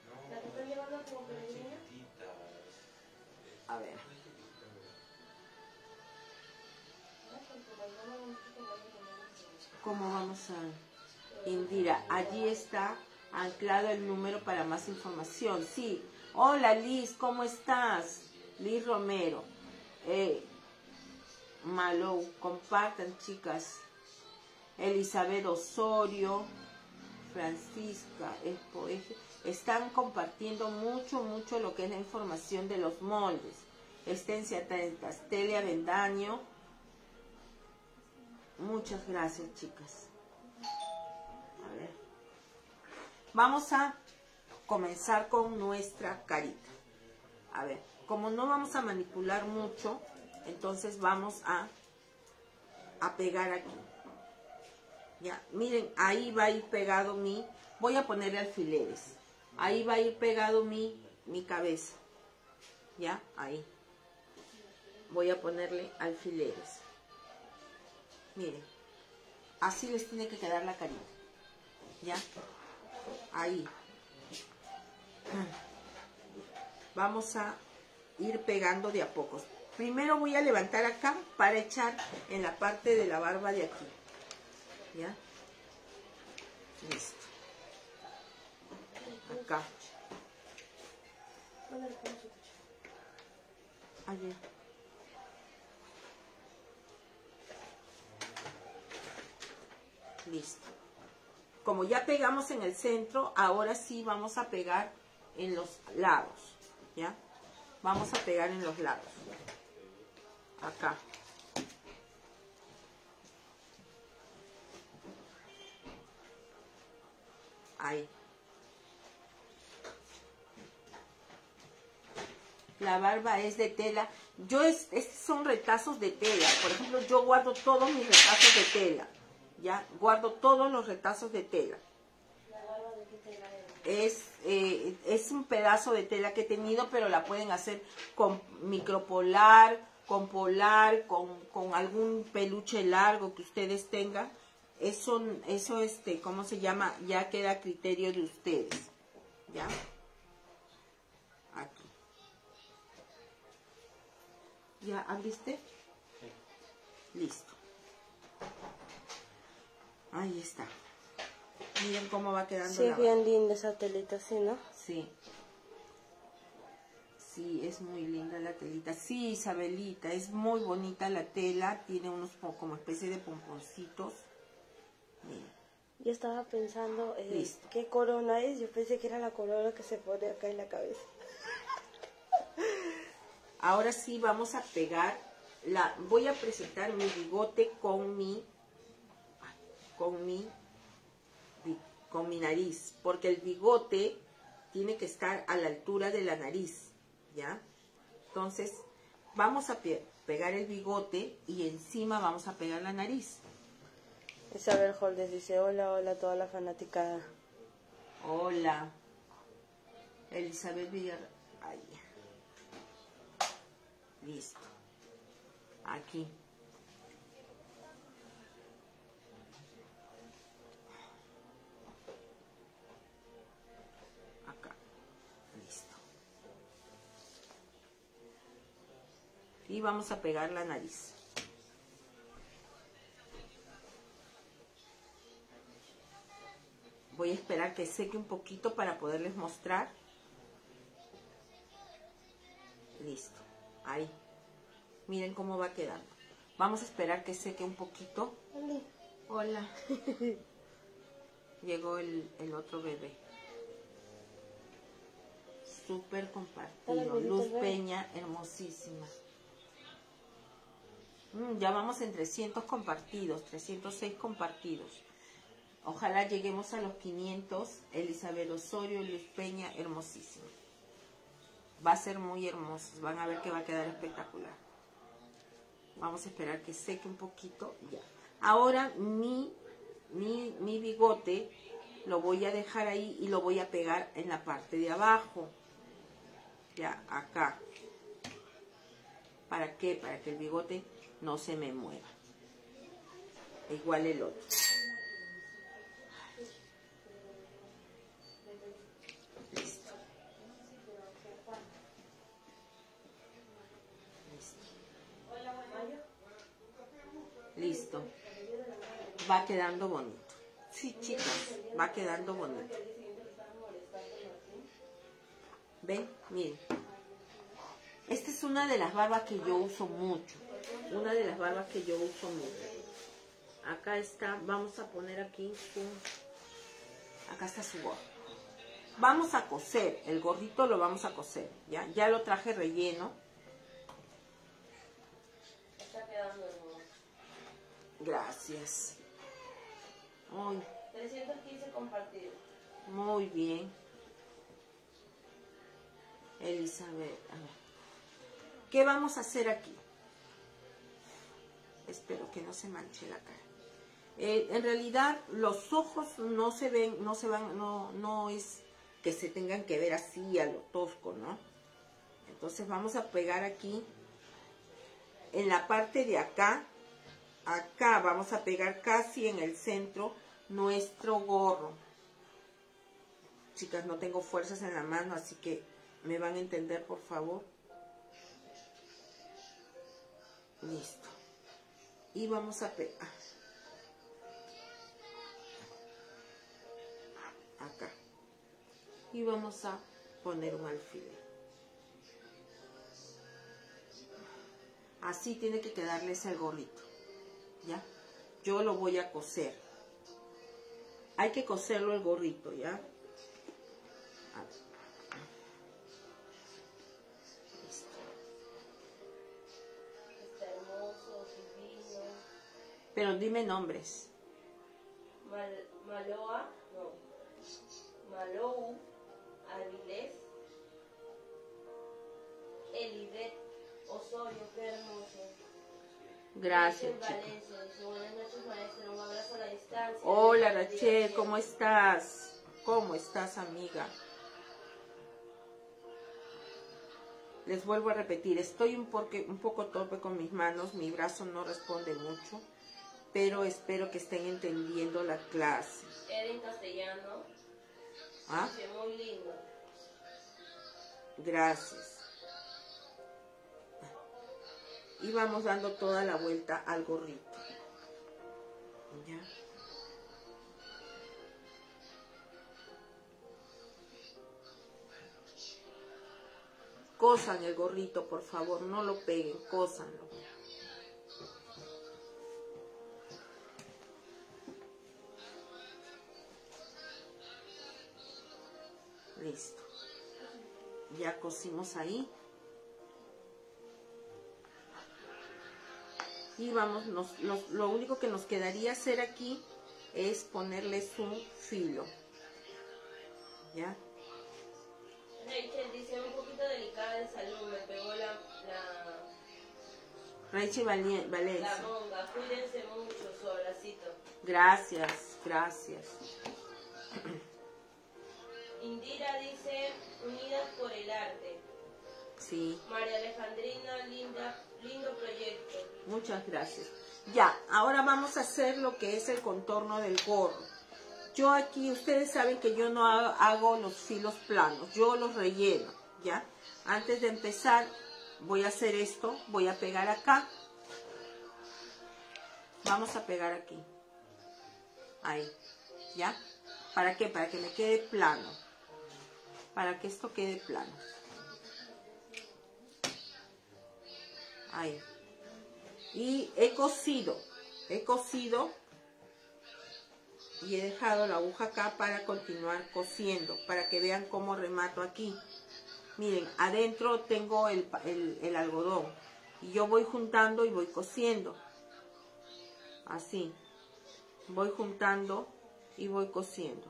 A ver. ¿Cómo vamos a...? Indira, allí está anclado el número para más información. Sí. Hola Liz, ¿cómo estás? Liz Romero. Malou, compartan, chicas. Elizabeth Osorio, Francisca, están compartiendo mucho lo que es la información de los moldes. Esténse atentas. Telia Bendaño. Muchas gracias, chicas. A ver. Vamos a comenzar con nuestra carita. A ver, como no vamos a manipular mucho, entonces vamos a pegar aquí. Ya, miren, ahí va a ir pegado voy a ponerle alfileres. Ahí va a ir pegado mi cabeza. Ya, ahí. Voy a ponerle alfileres. Miren, así les tiene que quedar la carita. Ya, ahí. Vamos a ir pegando de a pocos. Primero voy a levantar acá para echar en la parte de la barba de aquí. ¿Ya? Listo. Acá. Allí. Listo. Como ya pegamos en el centro, ahora sí vamos a pegar en los lados. ¿Ya? Vamos a pegar en los lados. Acá. Ahí. La barba es de tela. Estos son retazos de tela. Por ejemplo, yo guardo todos mis retazos de tela. ¿Ya? Guardo todos los retazos de tela. ¿La barba de qué tela es? Es un pedazo de tela que he tenido, pero la pueden hacer con micropolar, con polar, con algún peluche largo que ustedes tengan. Eso, ¿cómo se llama? Ya queda a criterio de ustedes. ¿Ya? Aquí. ¿Ya abriste? Listo. Ahí está. Miren cómo va quedando. Sí, es bien linda esa telita, ¿sí, no? Sí. Sí, es muy linda la telita. Sí, Isabelita, es muy bonita la tela. Tiene unos como especie de pomponcitos. Miren. Yo estaba pensando, ¿qué corona es? Yo pensé que era la corona que se pone acá en la cabeza. Ahora sí vamos a pegar voy a presentar mi bigote con mi nariz, porque el bigote tiene que estar a la altura de la nariz, ¿ya? Entonces, vamos a pegar el bigote y encima vamos a pegar la nariz. Isabel Holdes dice, hola a toda la fanaticada. Hola. Elizabeth Villar. Ahí. Listo. Aquí. Acá. Listo. Y vamos a pegar la nariz. Voy a esperar que seque un poquito para poderles mostrar. Listo, ahí. Miren cómo va quedando. Vamos a esperar que seque un poquito. Hola. Llegó el otro bebé. Súper compartido. Luz Peña, hermosísima. Ya vamos en 300 compartidos, 306 compartidos. Ojalá lleguemos a los 500. Elizabeth Osorio, Luz Peña, hermosísima. Va a ser muy hermoso. Van a ver que va a quedar espectacular. Vamos a esperar que seque un poquito. Ya. Ahora mi bigote lo voy a dejar ahí y lo voy a pegar en la parte de abajo. Ya, acá. ¿Para qué? Para que el bigote no se me mueva. Igual el otro. Listo. Listo. Va quedando bonito. Sí, chicas, va quedando bonito. ¿Ven? Miren. Esta es una de las barbas que yo uso mucho. Una de las barbas que yo uso mucho. Acá está, vamos a poner aquí acá está su gorro. Vamos a coser, el gorrito lo vamos a coser, ¿ya? Ya lo traje relleno. Está quedando hermoso. Gracias. Ay, 315 compartidos. muy bien. Elizabeth, a ver. ¿Qué vamos a hacer aquí? Espero que no se manche la cara. En realidad los ojos no se ven, no es que se tengan que ver así a lo tosco, ¿no? Entonces vamos a pegar aquí, en la parte de acá, vamos a pegar casi en el centro nuestro gorro. Chicas, no tengo fuerzas en la mano, así que me van a entender, por favor. Listo. Y vamos a pegar acá. Y vamos a poner un alfiler. Así tiene que quedarles el gorrito. ¿Ya? Yo lo voy a coser. Hay que coserlo el gorrito, ¿ya? Pero dime nombres. Malou, Avilés, Elidet Osorio, qué hermoso. Gracias, Rachel chicos. Valencia, dice, buenas noches, maestra, un abrazo a la distancia. Hola, Rachel, ¿cómo estás? ¿Cómo estás, amiga? Les vuelvo a repetir, estoy un poco torpe con mis manos, mi brazo no responde mucho, pero espero que estén entendiendo la clase. Eden Castellano, ¿Ah? dice, muy lindo. Gracias. Y vamos dando toda la vuelta al gorrito. ¿Ya? Cosan el gorrito, por favor, no lo peguen, cósanlo. Listo. Ya cosimos ahí. Y vamos, lo único que nos quedaría hacer aquí es ponerles un filo. ¿Ya? Rachel dice, un poquito delicada de salud, me pegó la Rachel Valencia. la monga, cuídense mucho, su abracito. Gracias, gracias. Indira dice, unidas por el arte. Sí. María Alejandrina, lindo proyecto. Muchas gracias. Ya, ahora vamos a hacer lo que es el contorno del gorro. Yo aquí, ustedes saben que yo no hago los filos planos, yo los relleno, ¿ya? Antes de empezar, voy a hacer esto, voy a pegar acá. Vamos a pegar aquí. Ahí, ¿ya? ¿Para qué? Para que me quede plano. Para que esto quede plano. Ahí. Y he cosido y he dejado la aguja acá para continuar cosiendo, para que vean cómo remato aquí. Miren, adentro tengo el algodón y yo voy juntando y voy cosiendo. Así. Voy juntando y voy cosiendo.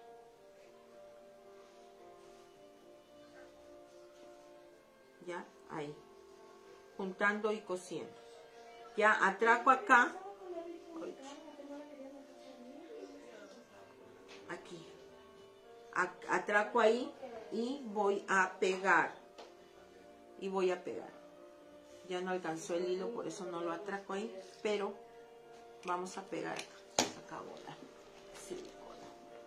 Ya, ahí. Juntando y cosiendo. Ya atraco acá. Aquí. Atraco ahí y voy a pegar. Y voy a pegar. Ya no alcanzó el hilo, por eso no lo atraco ahí. Pero vamos a pegar acá. Acá bola. Silicona.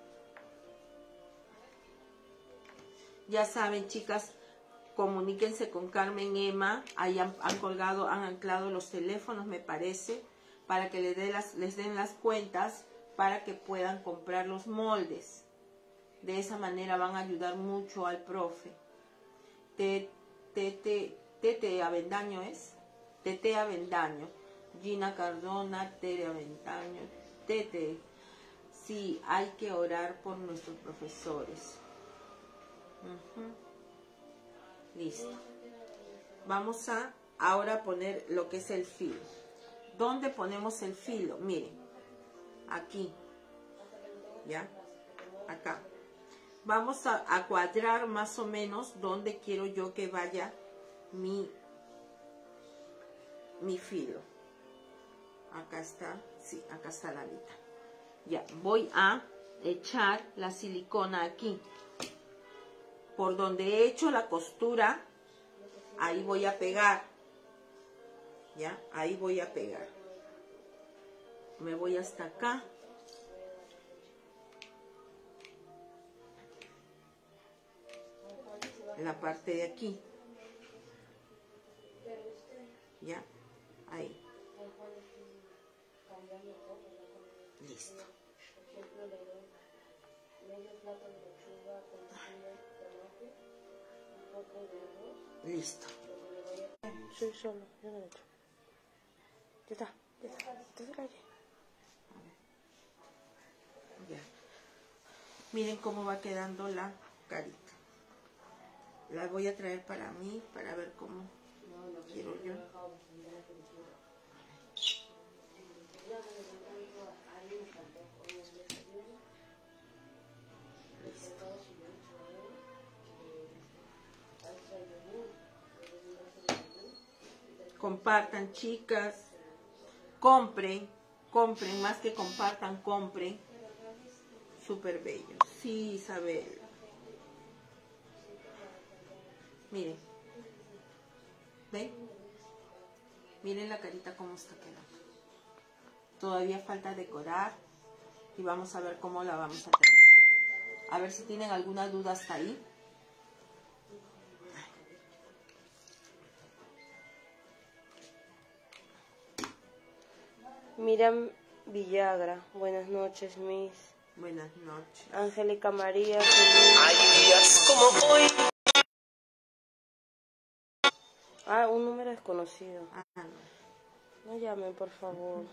Ya saben, chicas, comuníquense con Carmen Emma. Ahí han anclado los teléfonos, me parece, para que les den las cuentas para que puedan comprar los moldes. De esa manera van a ayudar mucho al profe. Tete Avendaño es. Tete Avendaño. Gina Cardona, Tere Avendaño. Tete. Sí, hay que orar por nuestros profesores. Listo. Vamos a ahora poner lo que es el filo. ¿Dónde ponemos el filo? Miren. Aquí. ¿Ya? Acá. Vamos a cuadrar más o menos donde quiero yo que vaya mi filo. Acá está. Sí, acá está la mitad. Ya. Voy a echar la silicona aquí. Por donde he hecho la costura, ahí voy a pegar. ¿Ya? Ahí voy a pegar. Me voy hasta acá. La parte de aquí. ¿Ya? Ahí. Listo. Listo. Soy solo, yo no he hecho. Ya está, ya está. Entonces la Ya. Miren cómo va quedando la carita. La voy a traer para mí, para ver cómo quiero yo. Compartan, chicas. Compren, más que compartan, compren. Súper bello. Sí, Isabel. Miren. ¿Ven? Miren la carita cómo está quedando. Todavía falta decorar. Y vamos a ver cómo la vamos a terminar. A ver si tienen alguna duda hasta ahí. Miriam Villagra, buenas noches, Miss. Buenas noches. Angélica María. Hay días como hoy. Ah, un número desconocido. Ah, no. No llamen, por favor.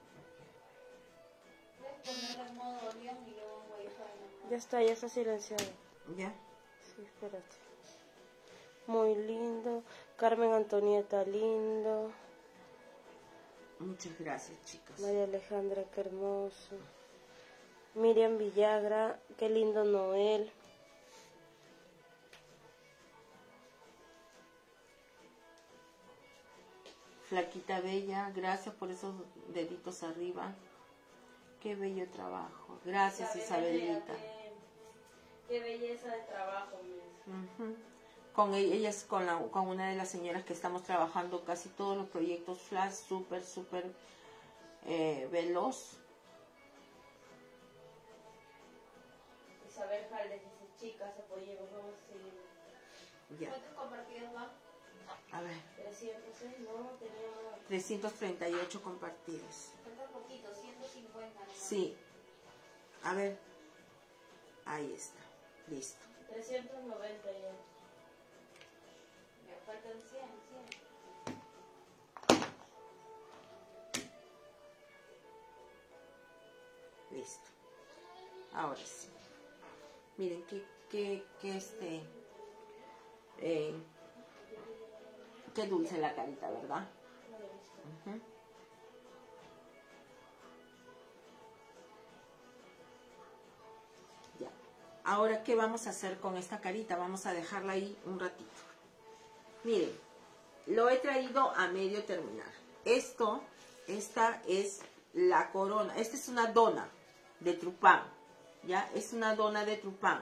Ya está silenciado. ¿Ya? Sí, espérate. Muy lindo. Carmen Antonieta, lindo. Muchas gracias, chicas. María Alejandra, qué hermoso. Miriam Villagra, qué lindo Noel. Flaquita bella, gracias por esos deditos arriba. Qué bello trabajo. Gracias, Isabelita. Qué belleza de trabajo, Miss. Con ella es con una de las señoras que estamos trabajando casi todos los proyectos flash, súper veloz. Isabel Jalles dice, chicas, apoyemos, vamos a seguir. Ya. ¿Cuántos compartidos van? A ver, 306, no, tenía... 338 compartidos. Falta poquito, 150. ¿No? Sí. A ver, Ahí está, listo. 390 ya. Me faltan 100. Listo. Ahora sí. Miren qué dulce la carita, ¿verdad? Ujú. Ya. Ahora, ¿qué vamos a hacer con esta carita? Vamos a dejarla ahí un ratito. Miren, lo he traído a medio terminar. Esta es la corona. Esta es una dona de trupán. ¿Ya? Es una dona de trupán.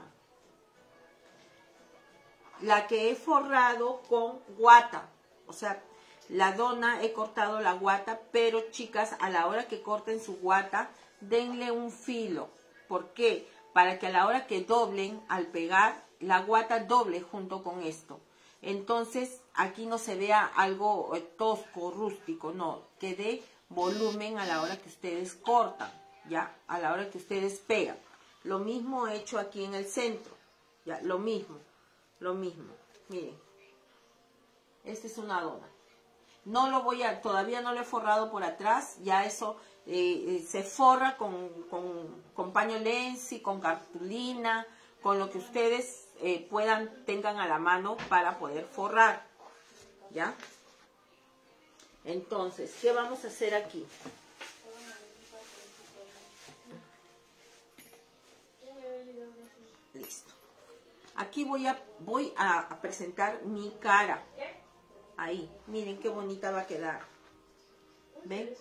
La que he forrado con guata. O sea, la dona he cortado la guata, pero chicas, a la hora que corten su guata, denle un filo. ¿Por qué? Para que a la hora que doblen, al pegar, la guata doble junto con esto. Entonces, aquí no se vea algo tosco, rústico, no. Que dé volumen a la hora que ustedes cortan, ¿ya? A la hora que ustedes pegan. Lo mismo he hecho aquí en el centro, ¿ya? Lo mismo. Miren. Esta es una dona. No lo voy a, todavía no lo he forrado por atrás, ya eso se forra con paño lenzi, con cartulina, con lo que ustedes tengan a la mano para poder forrar, ¿ya? Entonces, ¿qué vamos a hacer aquí? Listo. Aquí voy a presentar mi cara. Ahí, miren qué bonita va a quedar. ¿Ven?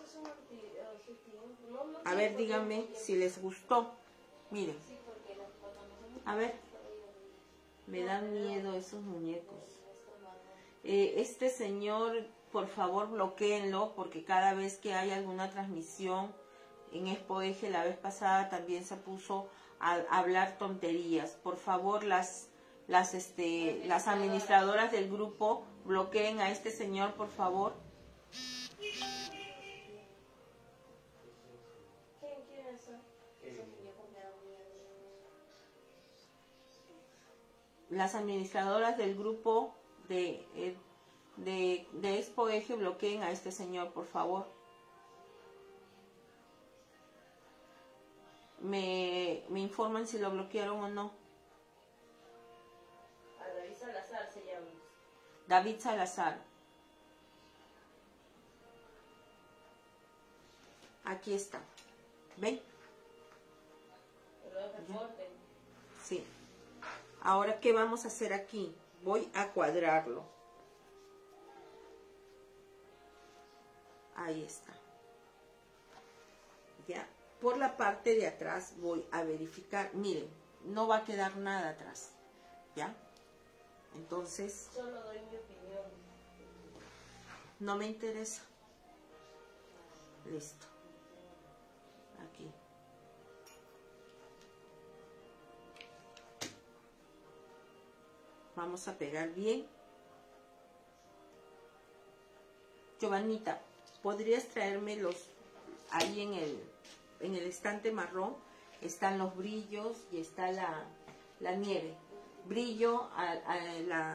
A ver, díganme si les gustó. Miren. A ver. Me dan miedo esos muñecos. Este señor, por favor, bloquéenlo, porque cada vez que hay alguna transmisión en Expo Eje, la vez pasada también se puso a hablar tonterías. Por favor, las administradoras del grupo, bloqueen a este señor, por favor. Las administradoras del grupo de Expo Eje, bloqueen a este señor, por favor. Me informan si lo bloquearon o no. A David Salazar se llama. David Salazar. Aquí está. ¿Ven? Sí. Ahora, ¿qué vamos a hacer aquí? Voy a cuadrarlo. Ahí está. Ya. Por la parte de atrás voy a verificar. Miren, no va a quedar nada atrás. ¿Ya? Entonces... Solo doy mi opinión. No me interesa. Listo. Aquí. Vamos a pegar bien. Giovannita, ¿podrías traerme los ahí en el estante marrón? Están los brillos y está la nieve. Brillo a la...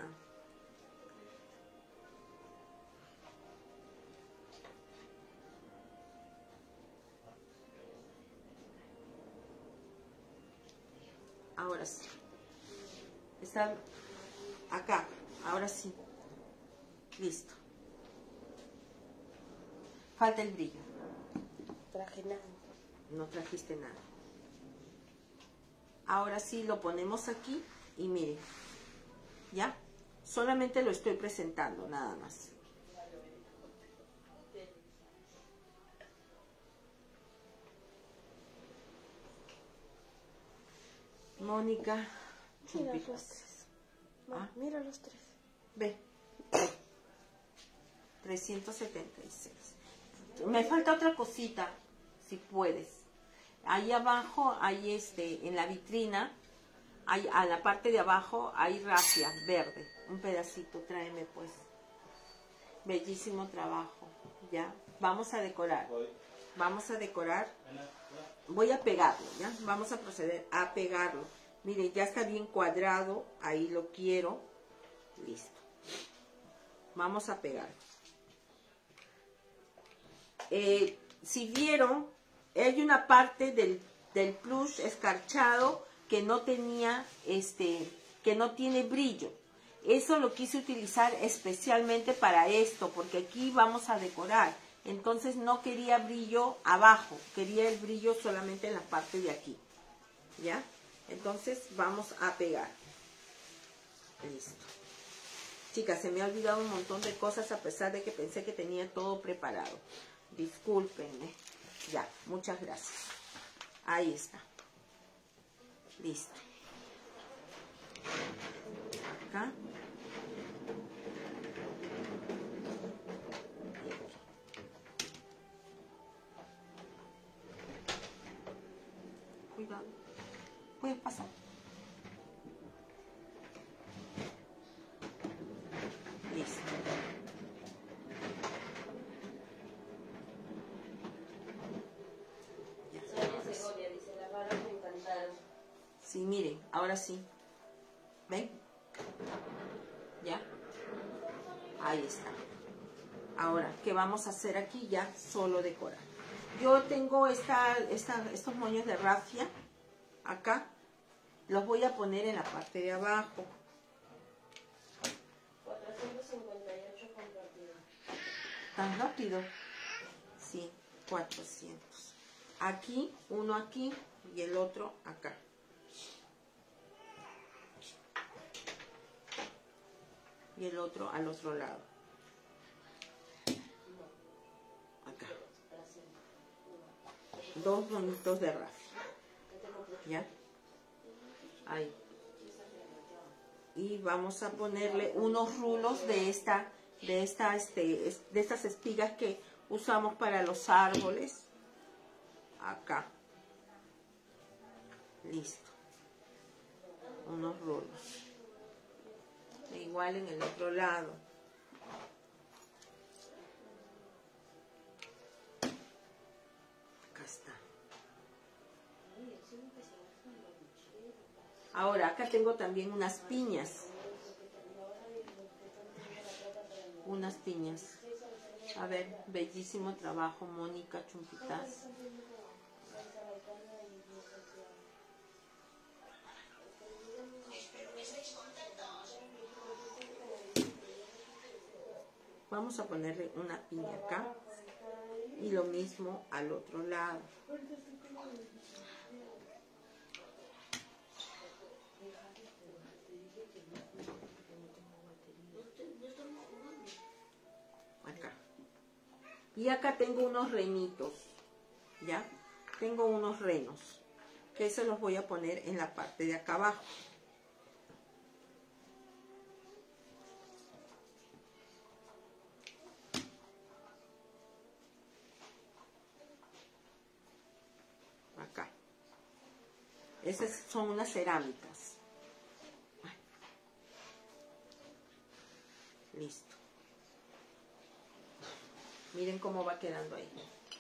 Ahora sí. Están acá. Ahora sí. Listo. Falta el brillo. Traje nada. No trajiste nada. Ahora sí lo ponemos aquí y miren. ¿Ya? Solamente lo estoy presentando, nada más. Mónica. Mira los tres. Ah. Mira los tres. Ve. 376. Me falta otra cosita, si puedes. Ahí abajo, hay en la vitrina, a la parte de abajo, hay raffia verde. Un pedacito, tráeme pues. Bellísimo trabajo. Ya, vamos a decorar. Vamos a decorar. Voy a pegarlo, ¿ya? Vamos a proceder a pegarlo. Miren, ya está bien cuadrado, ahí lo quiero. Listo. Vamos a pegar. Si vieron, hay una parte del plush escarchado que no tenía, que no tiene brillo. Eso lo quise utilizar especialmente para esto, porque aquí vamos a decorar. Entonces no quería brillo abajo, quería el brillo solamente en la parte de aquí. ¿Ya? Entonces vamos a pegar. Listo. Chicas, se me ha olvidado un montón de cosas a pesar de que pensé que tenía todo preparado. Discúlpenme. Ya, muchas gracias. Ahí está. Listo. Acá. Cuidado. Puedes pasar. Listo. Sí, miren, ahora sí. ¿Ven? ¿Ya? Ahí está. Ahora, ¿qué vamos a hacer aquí? Ya solo decorar. Yo tengo estos moños de rafia acá. Los voy a poner en la parte de abajo. 458 compartido. ¿Tan rápido? Sí, 400. Aquí, uno aquí y el otro acá. Y el otro al otro lado. Acá. Dos moñitos de rafia. ¿Ya? Ahí. Y vamos a ponerle unos rulos de estas espigas que usamos para los árboles. Acá. Listo. Unos rulos. E igual en el otro lado. Acá está. Ahora, acá tengo también unas piñas. Unas piñas. A ver, bellísimo trabajo, Mónica Chumpitas. Vamos a ponerle una piña acá. Y lo mismo al otro lado. Acá. Y acá tengo unos renitos. ¿Ya? Tengo unos renos. Que se los voy a poner en la parte de acá abajo. Acá. Esas son unas cerámicas. Listo. Miren cómo va quedando ahí.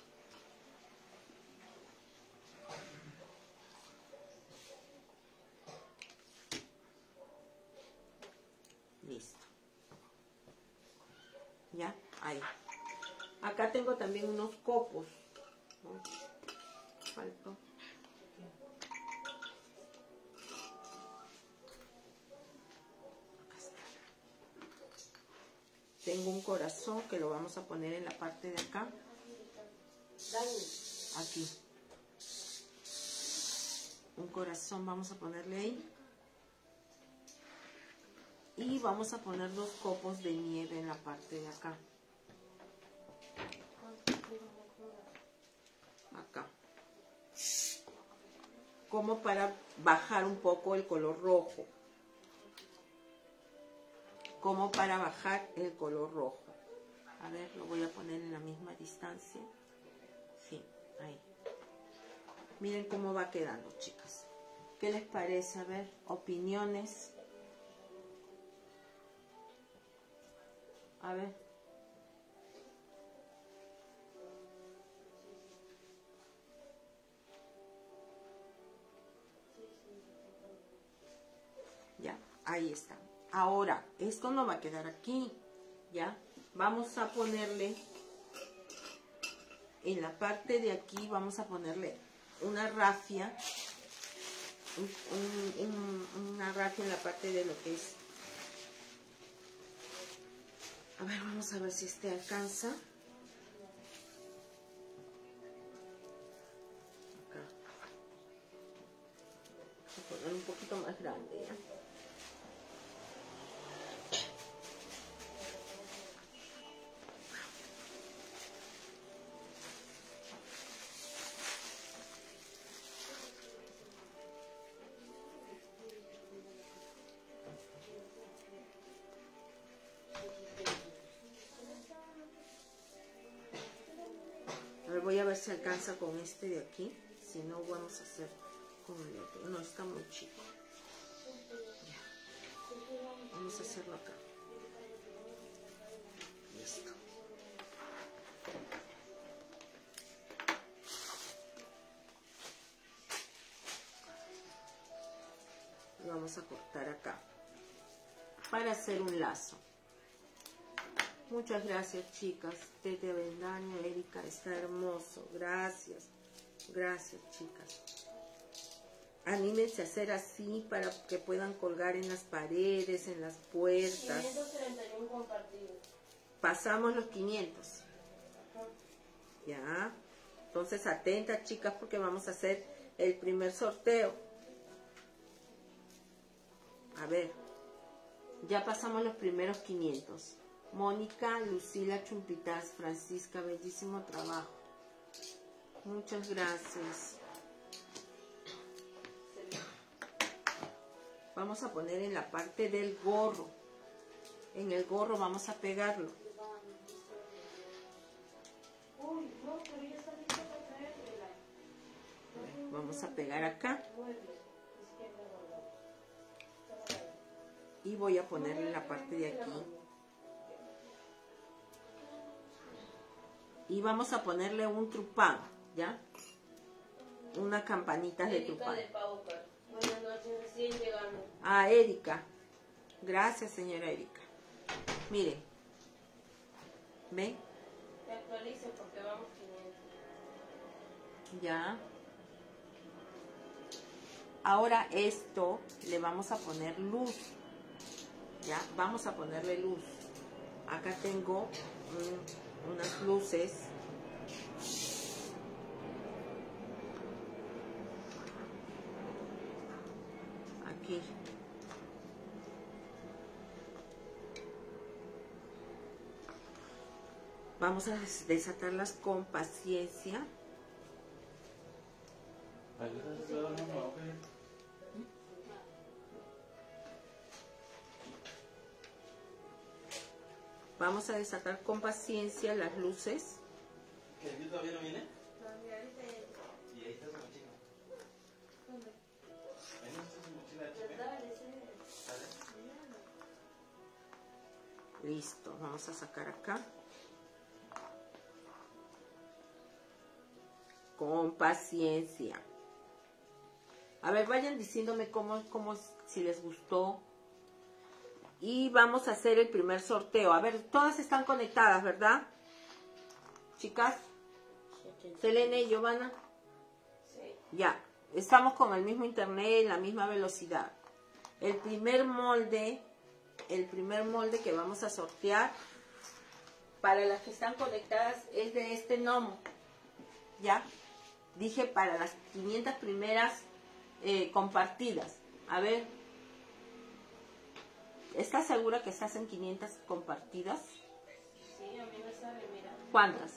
Listo. Ya, ahí. Acá tengo también unos copos. ¿No? Faltó. Tengo un corazón que lo vamos a poner en la parte de acá. Aquí. Un corazón vamos a ponerle ahí. Y vamos a poner 2 copos de nieve en la parte de acá. Acá. Como para bajar un poco el color rojo. Como para bajar el color rojo. A ver, lo voy a poner en la misma distancia. Sí, ahí. Miren cómo va quedando, chicas. ¿Qué les parece? A ver, opiniones. A ver. Ahí está. Ahora, esto no va a quedar aquí, ¿ya? Vamos a ponerle, en la parte de aquí, vamos a ponerle una rafia, una rafia en la parte de lo que es. A ver, vamos a ver si este alcanza. Acá. Voy a poner un poquito más grande, ¿ya? Voy a ver si alcanza con este de aquí. Si no, vamos a hacer con el otro. No, está muy chico. Ya. Vamos a hacerlo acá. Listo. Y vamos a cortar acá para hacer un lazo. Muchas gracias, chicas. Tete Avendaño, Erika, está hermoso. Gracias. Gracias, chicas. Anímense a hacer así para que puedan colgar en las paredes, en las puertas. 531 compartidos. Pasamos los 500. Ya. Entonces, atentas, chicas, porque vamos a hacer el primer sorteo. A ver. Ya pasamos los primeros 500. Mónica, Lucila Chumpitas, Francisca, bellísimo trabajo. Muchas gracias. Vamos a poner en la parte del gorro. En el gorro vamos a pegarlo. Vamos a pegar acá. Y voy a ponerle en la parte de aquí. Y vamos a ponerle un trupán, ¿ya? Unas campanitas de trupán. Buenas noches, recién llegando. Ah, Erika. Gracias, señora Erika. Miren. ¿Ven? Te actualizo porque vamos 500. Ya. Ahora esto le vamos a poner luz. Ya, vamos a ponerle luz. Acá tengo unas luces. Aquí. Vamos a desatarlas con paciencia. Vamos a desatar con paciencia las luces. ¿El todavía no viene? Y ahí está su mochila. ¿Dónde? Ahí no está su mochila. Listo, vamos a sacar acá. Con paciencia. A ver, vayan diciéndome cómo si les gustó. Y vamos a hacer el primer sorteo. A ver, todas están conectadas, ¿verdad? Chicas. Selene y Giovanna. Sí. Ya, estamos con el mismo internet, la misma velocidad. El primer molde que vamos a sortear para las que están conectadas es de este gnomo. ¿Ya? Dije para las 500 primeras compartidas. A ver. ¿Estás segura que estás en 500 compartidas? Sí, a mí me sale, mira. ¿Cuántas?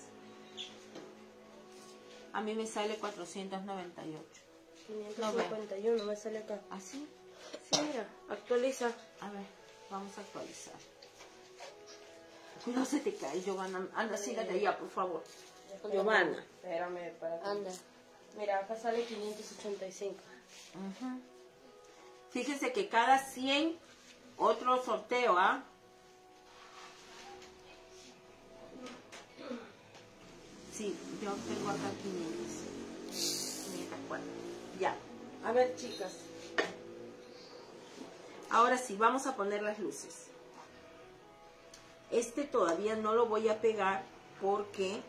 A mí me sale 498. 551 me sale acá. ¿Ah, sí? Sí, mira, actualiza. A ver, vamos a actualizar. Cuidado, se te cae, Giovanna. Anda, sígate allá, por favor. Giovanna. Espérame, para que... Anda. Mira, acá sale 585. Fíjense que cada 100, otro sorteo, ¿ah? Sí, yo tengo acá 500. 504. Ya. A ver, chicas. Ahora sí, vamos a poner las luces. Este todavía no lo voy a pegar porque,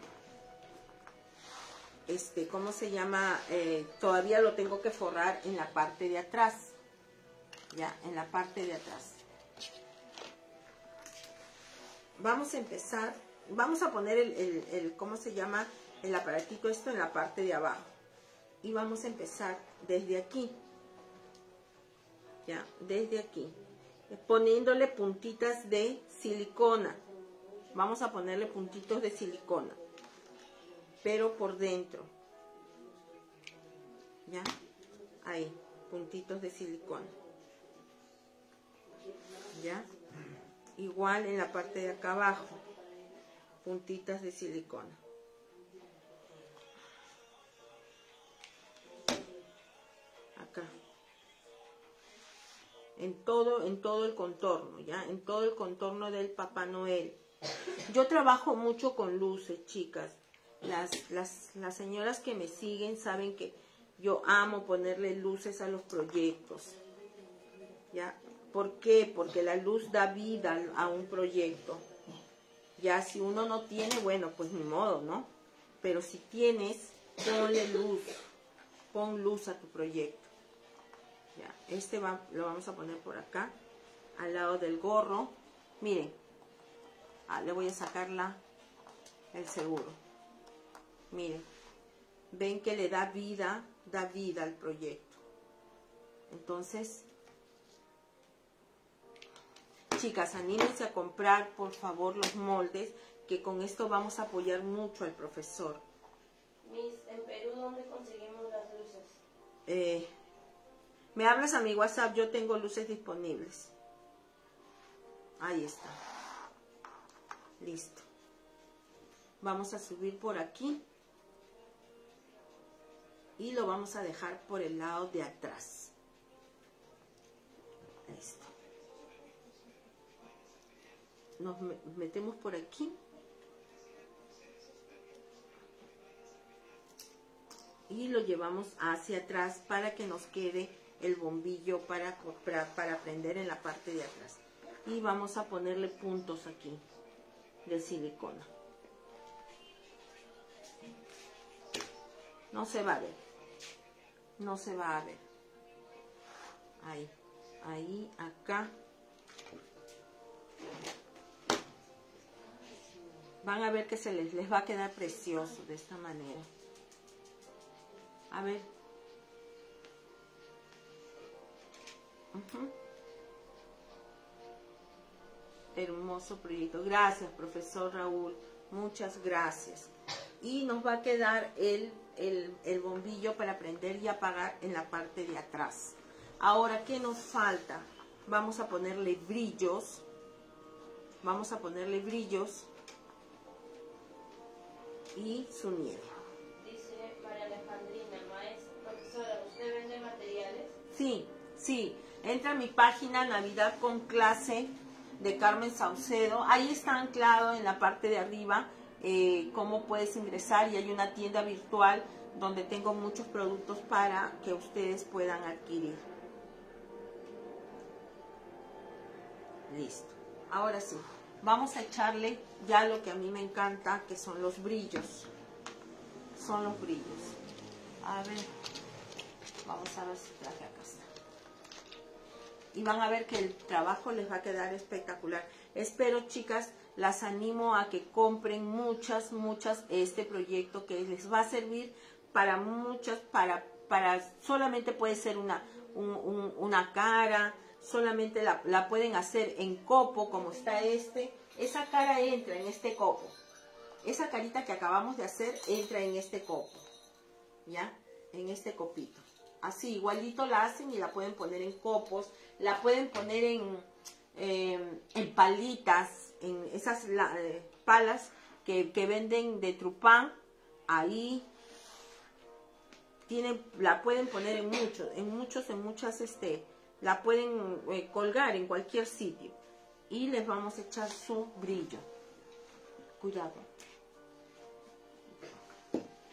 ¿cómo se llama? Todavía lo tengo que forrar en la parte de atrás. Ya, en la parte de atrás. Vamos a empezar, vamos a poner ¿cómo se llama? El aparatito esto en la parte de abajo. Y vamos a empezar desde aquí. Ya, desde aquí. Poniéndole puntitas de silicona. Vamos a ponerle puntitos de silicona. Pero por dentro. Ya, ahí, puntitos de silicona. Ya. Igual en la parte de acá abajo, puntitas de silicona. Acá. En todo el contorno, ¿ya? En todo el contorno del Papá Noel. Yo trabajo mucho con luces, chicas. Las señoras que me siguen saben que yo amo ponerle luces a los proyectos. ¿Ya? ¿Por qué? Porque la luz da vida a un proyecto. Ya si uno no tiene, bueno, pues ni modo, ¿no? Pero si tienes, ponle luz. Pon luz a tu proyecto. Ya, lo vamos a poner por acá, al lado del gorro. Miren, le voy a sacar el seguro. Miren, ven que le da vida al proyecto. Entonces, chicas, anímense a comprar, por favor, los moldes, que con esto vamos a apoyar mucho al profesor. Miss, en Perú, ¿dónde conseguimos las luces? Me hablas a mi WhatsApp, yo tengo luces disponibles. Ahí está. Listo. Vamos a subir por aquí. Y lo vamos a dejar por el lado de atrás. Listo. Nos metemos por aquí. Y lo llevamos hacia atrás para que nos quede el bombillo para prender en la parte de atrás. Y vamos a ponerle puntos aquí de silicona. No se va a ver. No se va a ver. Ahí, acá. Van a ver que les va a quedar precioso de esta manera. A ver. Hermoso proyecto. Gracias, profesor Raúl. Muchas gracias. Y nos va a quedar el bombillo para prender y apagar en la parte de atrás. Ahora, ¿qué nos falta? Vamos a ponerle brillos. Vamos a ponerle brillos. Y su nieve. Dice María Alejandrina, maestra, profesora, ¿usted vende materiales? Sí, sí. Entra a mi página Navidad con Clase de Carmen Saucedo. Ahí está anclado en la parte de arriba cómo puedes ingresar, y hay una tienda virtual donde tengo muchos productos para que ustedes puedan adquirir. Listo. Ahora sí, vamos a echarle ya lo que a mí me encanta, que son los brillos. Son los brillos. A ver, vamos a ver si traje acá está. Y van a ver que el trabajo les va a quedar espectacular. Espero, chicas, las animo a que compren muchas este proyecto, que les va a servir para muchas, solamente puede ser una cara, solamente la pueden hacer en copo, como está esa cara entra en este copo, esa carita que acabamos de hacer entra en este copo, ¿ya? En este copito. Así, igualito la hacen y la pueden poner en copos, la pueden poner en palitas, en esas palas que venden de Trupán. Ahí la pueden poner en muchas, la pueden colgar en cualquier sitio. Y les vamos a echar su brillo. Cuidado.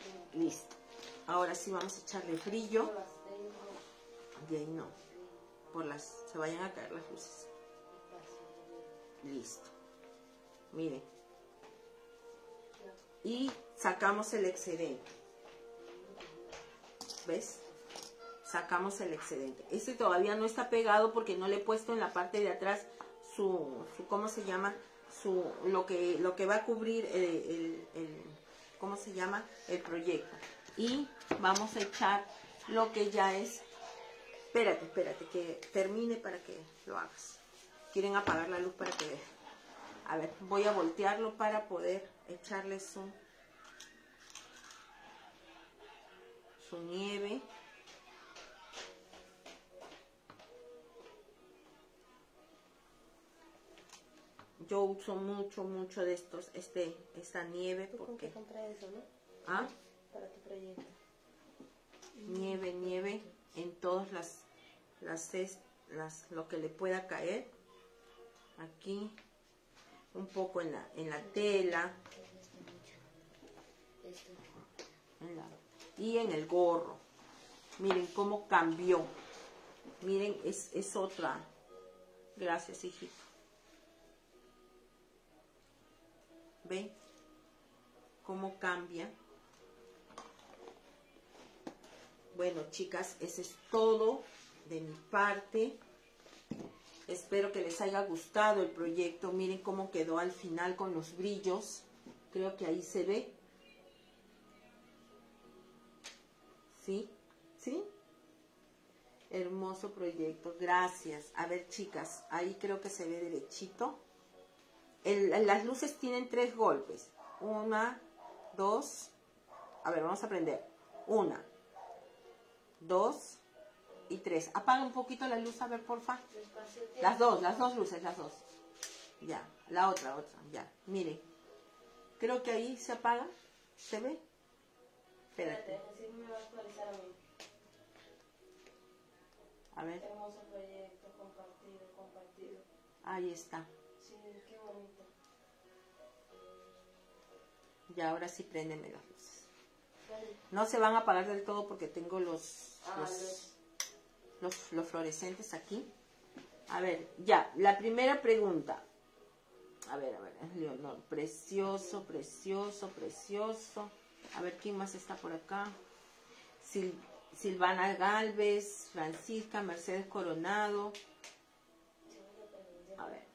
Listo. Ahora sí vamos a echarle brillo. De ahí no. se vayan a caer las luces. Listo. Miren. Y sacamos el excedente. ¿Ves? Sacamos el excedente. Este todavía no está pegado porque no le he puesto en la parte de atrás su ¿cómo se llama? Lo que va a cubrir ¿cómo se llama? El proyecto. Y vamos a echar lo que ya es. Espérate, que termine para que lo hagas. Quieren apagar la luz para que vean. A ver, voy a voltearlo para poder echarle su nieve. Yo uso mucho de esta nieve porque compré eso, ¿no? ¿ah? Para tu proyecto. Nieve en todas lo que le pueda caer. Aquí un poco en la tela y en el gorro. Miren cómo cambió. Miren, es otra. Gracias, hijito. ¿Ven cómo cambia? Bueno, chicas, eso es todo de mi parte. Espero que les haya gustado el proyecto. Miren cómo quedó al final con los brillos. Creo que ahí se ve. ¿Sí? ¿Sí? Hermoso proyecto. Gracias. A ver, chicas, ahí creo que se ve derechito. Las luces tienen 3 golpes. 1, 2. A ver, vamos a aprender. 1, 2 y 3. Apaga un poquito la luz, a ver, porfa. Las dos luces, las dos. Ya, la otra, ya. Miren. Creo que ahí se apaga. ¿Se ve? Espérate. Así me va a actualizar a mí. A ver. Hermoso proyecto, compartido. Ahí está. Sí, qué bonito. Y ahora sí préndeme las luces. No se van a apagar del todo porque tengo los fluorescentes aquí. A ver, ya, la primera pregunta. A ver, Leonor, precioso. A ver, ¿quién más está por acá? Silvana Galvez, Francisca, Mercedes Coronado. A ver.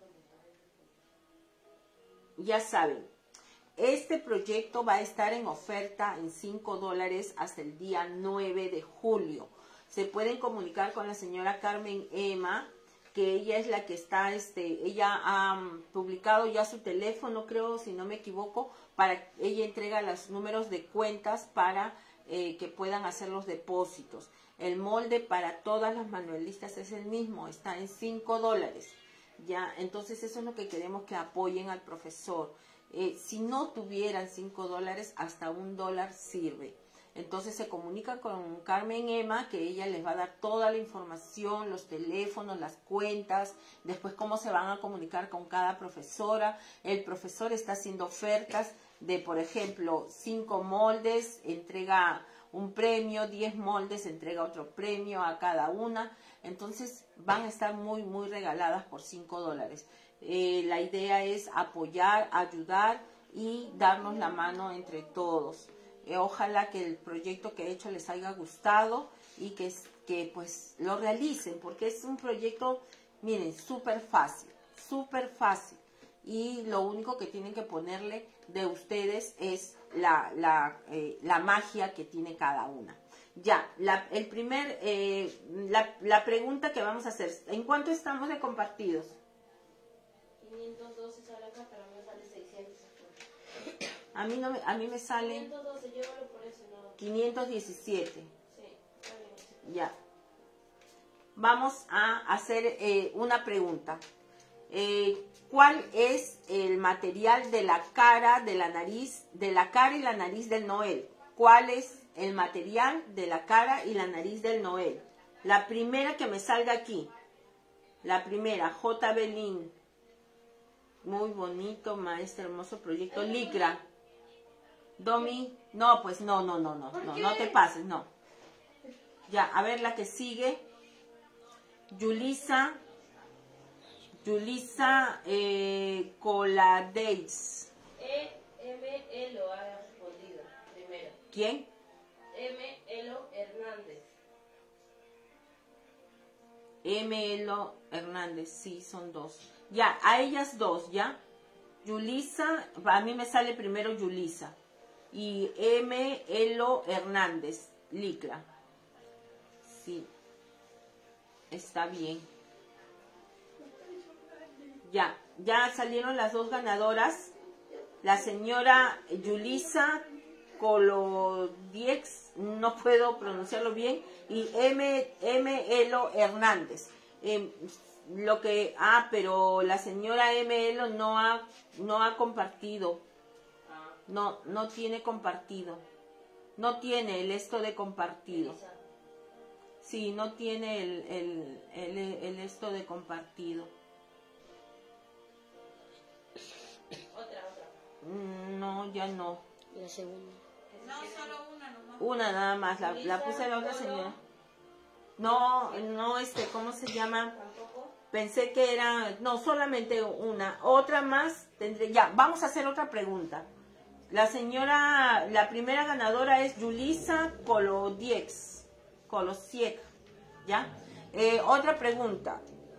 Ya saben, este proyecto va a estar en oferta en $5 hasta el día 9 de julio. Se pueden comunicar con la señora Carmen Emma, que ella es la que está, ella ha publicado ya su teléfono, creo, si no me equivoco, ella entrega los números de cuentas para que puedan hacer los depósitos. El molde para todas las manualistas es el mismo, está en $5. Ya, entonces eso es lo que queremos, que apoyen al profesor. Si no tuvieran $5, hasta $1 sirve. Entonces se comunican con Carmen Emma, que ella les va a dar toda la información, los teléfonos, las cuentas, después cómo se van a comunicar con cada profesora. El profesor está haciendo ofertas de, por ejemplo, 5 moldes, entrega un premio, 10 moldes, entrega otro premio a cada una. Entonces van a estar muy regaladas por $5. La idea es apoyar, ayudar y darnos la mano entre todos. Ojalá que el proyecto que he hecho les haya gustado y que pues lo realicen, porque es un proyecto, miren, súper fácil. Y lo único que tienen que ponerle de ustedes es la magia que tiene cada una. Ya, la pregunta que vamos a hacer, ¿en cuánto estamos de compartidos? 512 sale acá, pero a mí me sale 600. A mí me sale 512, llévalo por eso, no. 517. Sí, está bien. Ya. Vamos a hacer una pregunta. ¿Cuál es el material de la cara, de la nariz, de la cara y la nariz del Noel? ¿Cuál es el material de la cara y la nariz del Noel? La primera que me salga aquí. La primera, J. Belín. Muy bonito, maestra, hermoso proyecto. Licra. Domi. No, pues no te pases, no. Ya, a ver la que sigue. Yulisa Coladeis. Elo ha respondido primero. ¿Quién? Elo Hernández. Elo Hernández, sí, son dos. Ya, a ellas dos, ¿ya? Yulisa, a mí me sale primero Yulisa. Y Elo Hernández, Licla. Sí, está bien. Ya salieron las dos ganadoras. La señora Yulisa Colodiex, no puedo pronunciarlo bien, y Elo Hernández. Pero la señora Elo no ha compartido. No tiene compartido. No tiene el esto de compartido. Sí, no tiene el esto de compartido. Otra. No, ya no. La segunda. No, solo una nomás. Una nada más, la puse a la otra señora. No, ¿cómo se llama? Pensé que era, no, solamente una. Otra más tendré, ya, vamos a hacer otra pregunta. La primera ganadora es Yulisa Colosiek, ¿ya? Otra pregunta.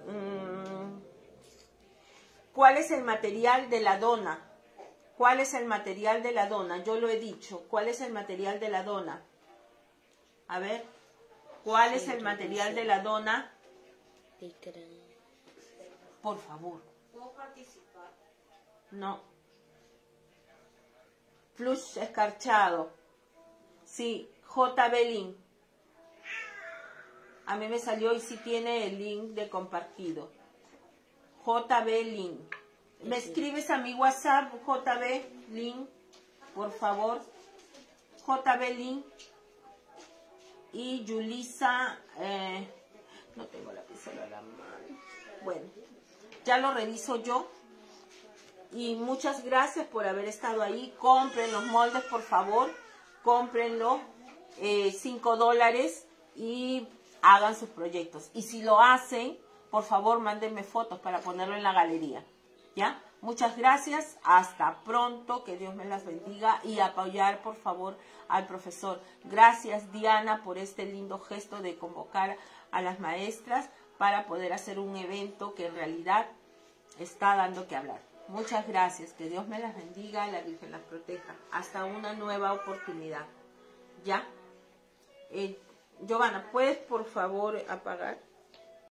¿Cuál es el material de la dona? ¿Cuál es el material de la dona? Yo lo he dicho. ¿Cuál es el material de la dona? A ver. ¿Cuál es el material de la dona? Por favor. ¿Puedo participar? No. Flush escarchado. Sí. JB Link. A mí me salió y sí tiene el link de compartido. JB Link. ¿Me escribes a mi WhatsApp, JB Link? Por favor. JB Link. Y Yulisa. No tengo la pistola a la mano. Bueno, ya lo reviso yo. Y muchas gracias por haber estado ahí. Compren los moldes, por favor. Cómprenlo. $5 y hagan sus proyectos. Y si lo hacen, por favor, mándenme fotos para ponerlo en la galería. ¿Ya? Muchas gracias. Hasta pronto. Que Dios me las bendiga. Y apoyar, por favor, al profesor. Gracias, Diana, por este lindo gesto de convocar a las maestras para poder hacer un evento que en realidad está dando que hablar. Muchas gracias. Que Dios me las bendiga. La Virgen las proteja. Hasta una nueva oportunidad. ¿Ya? Giovanna, ¿puedes por favor apagar?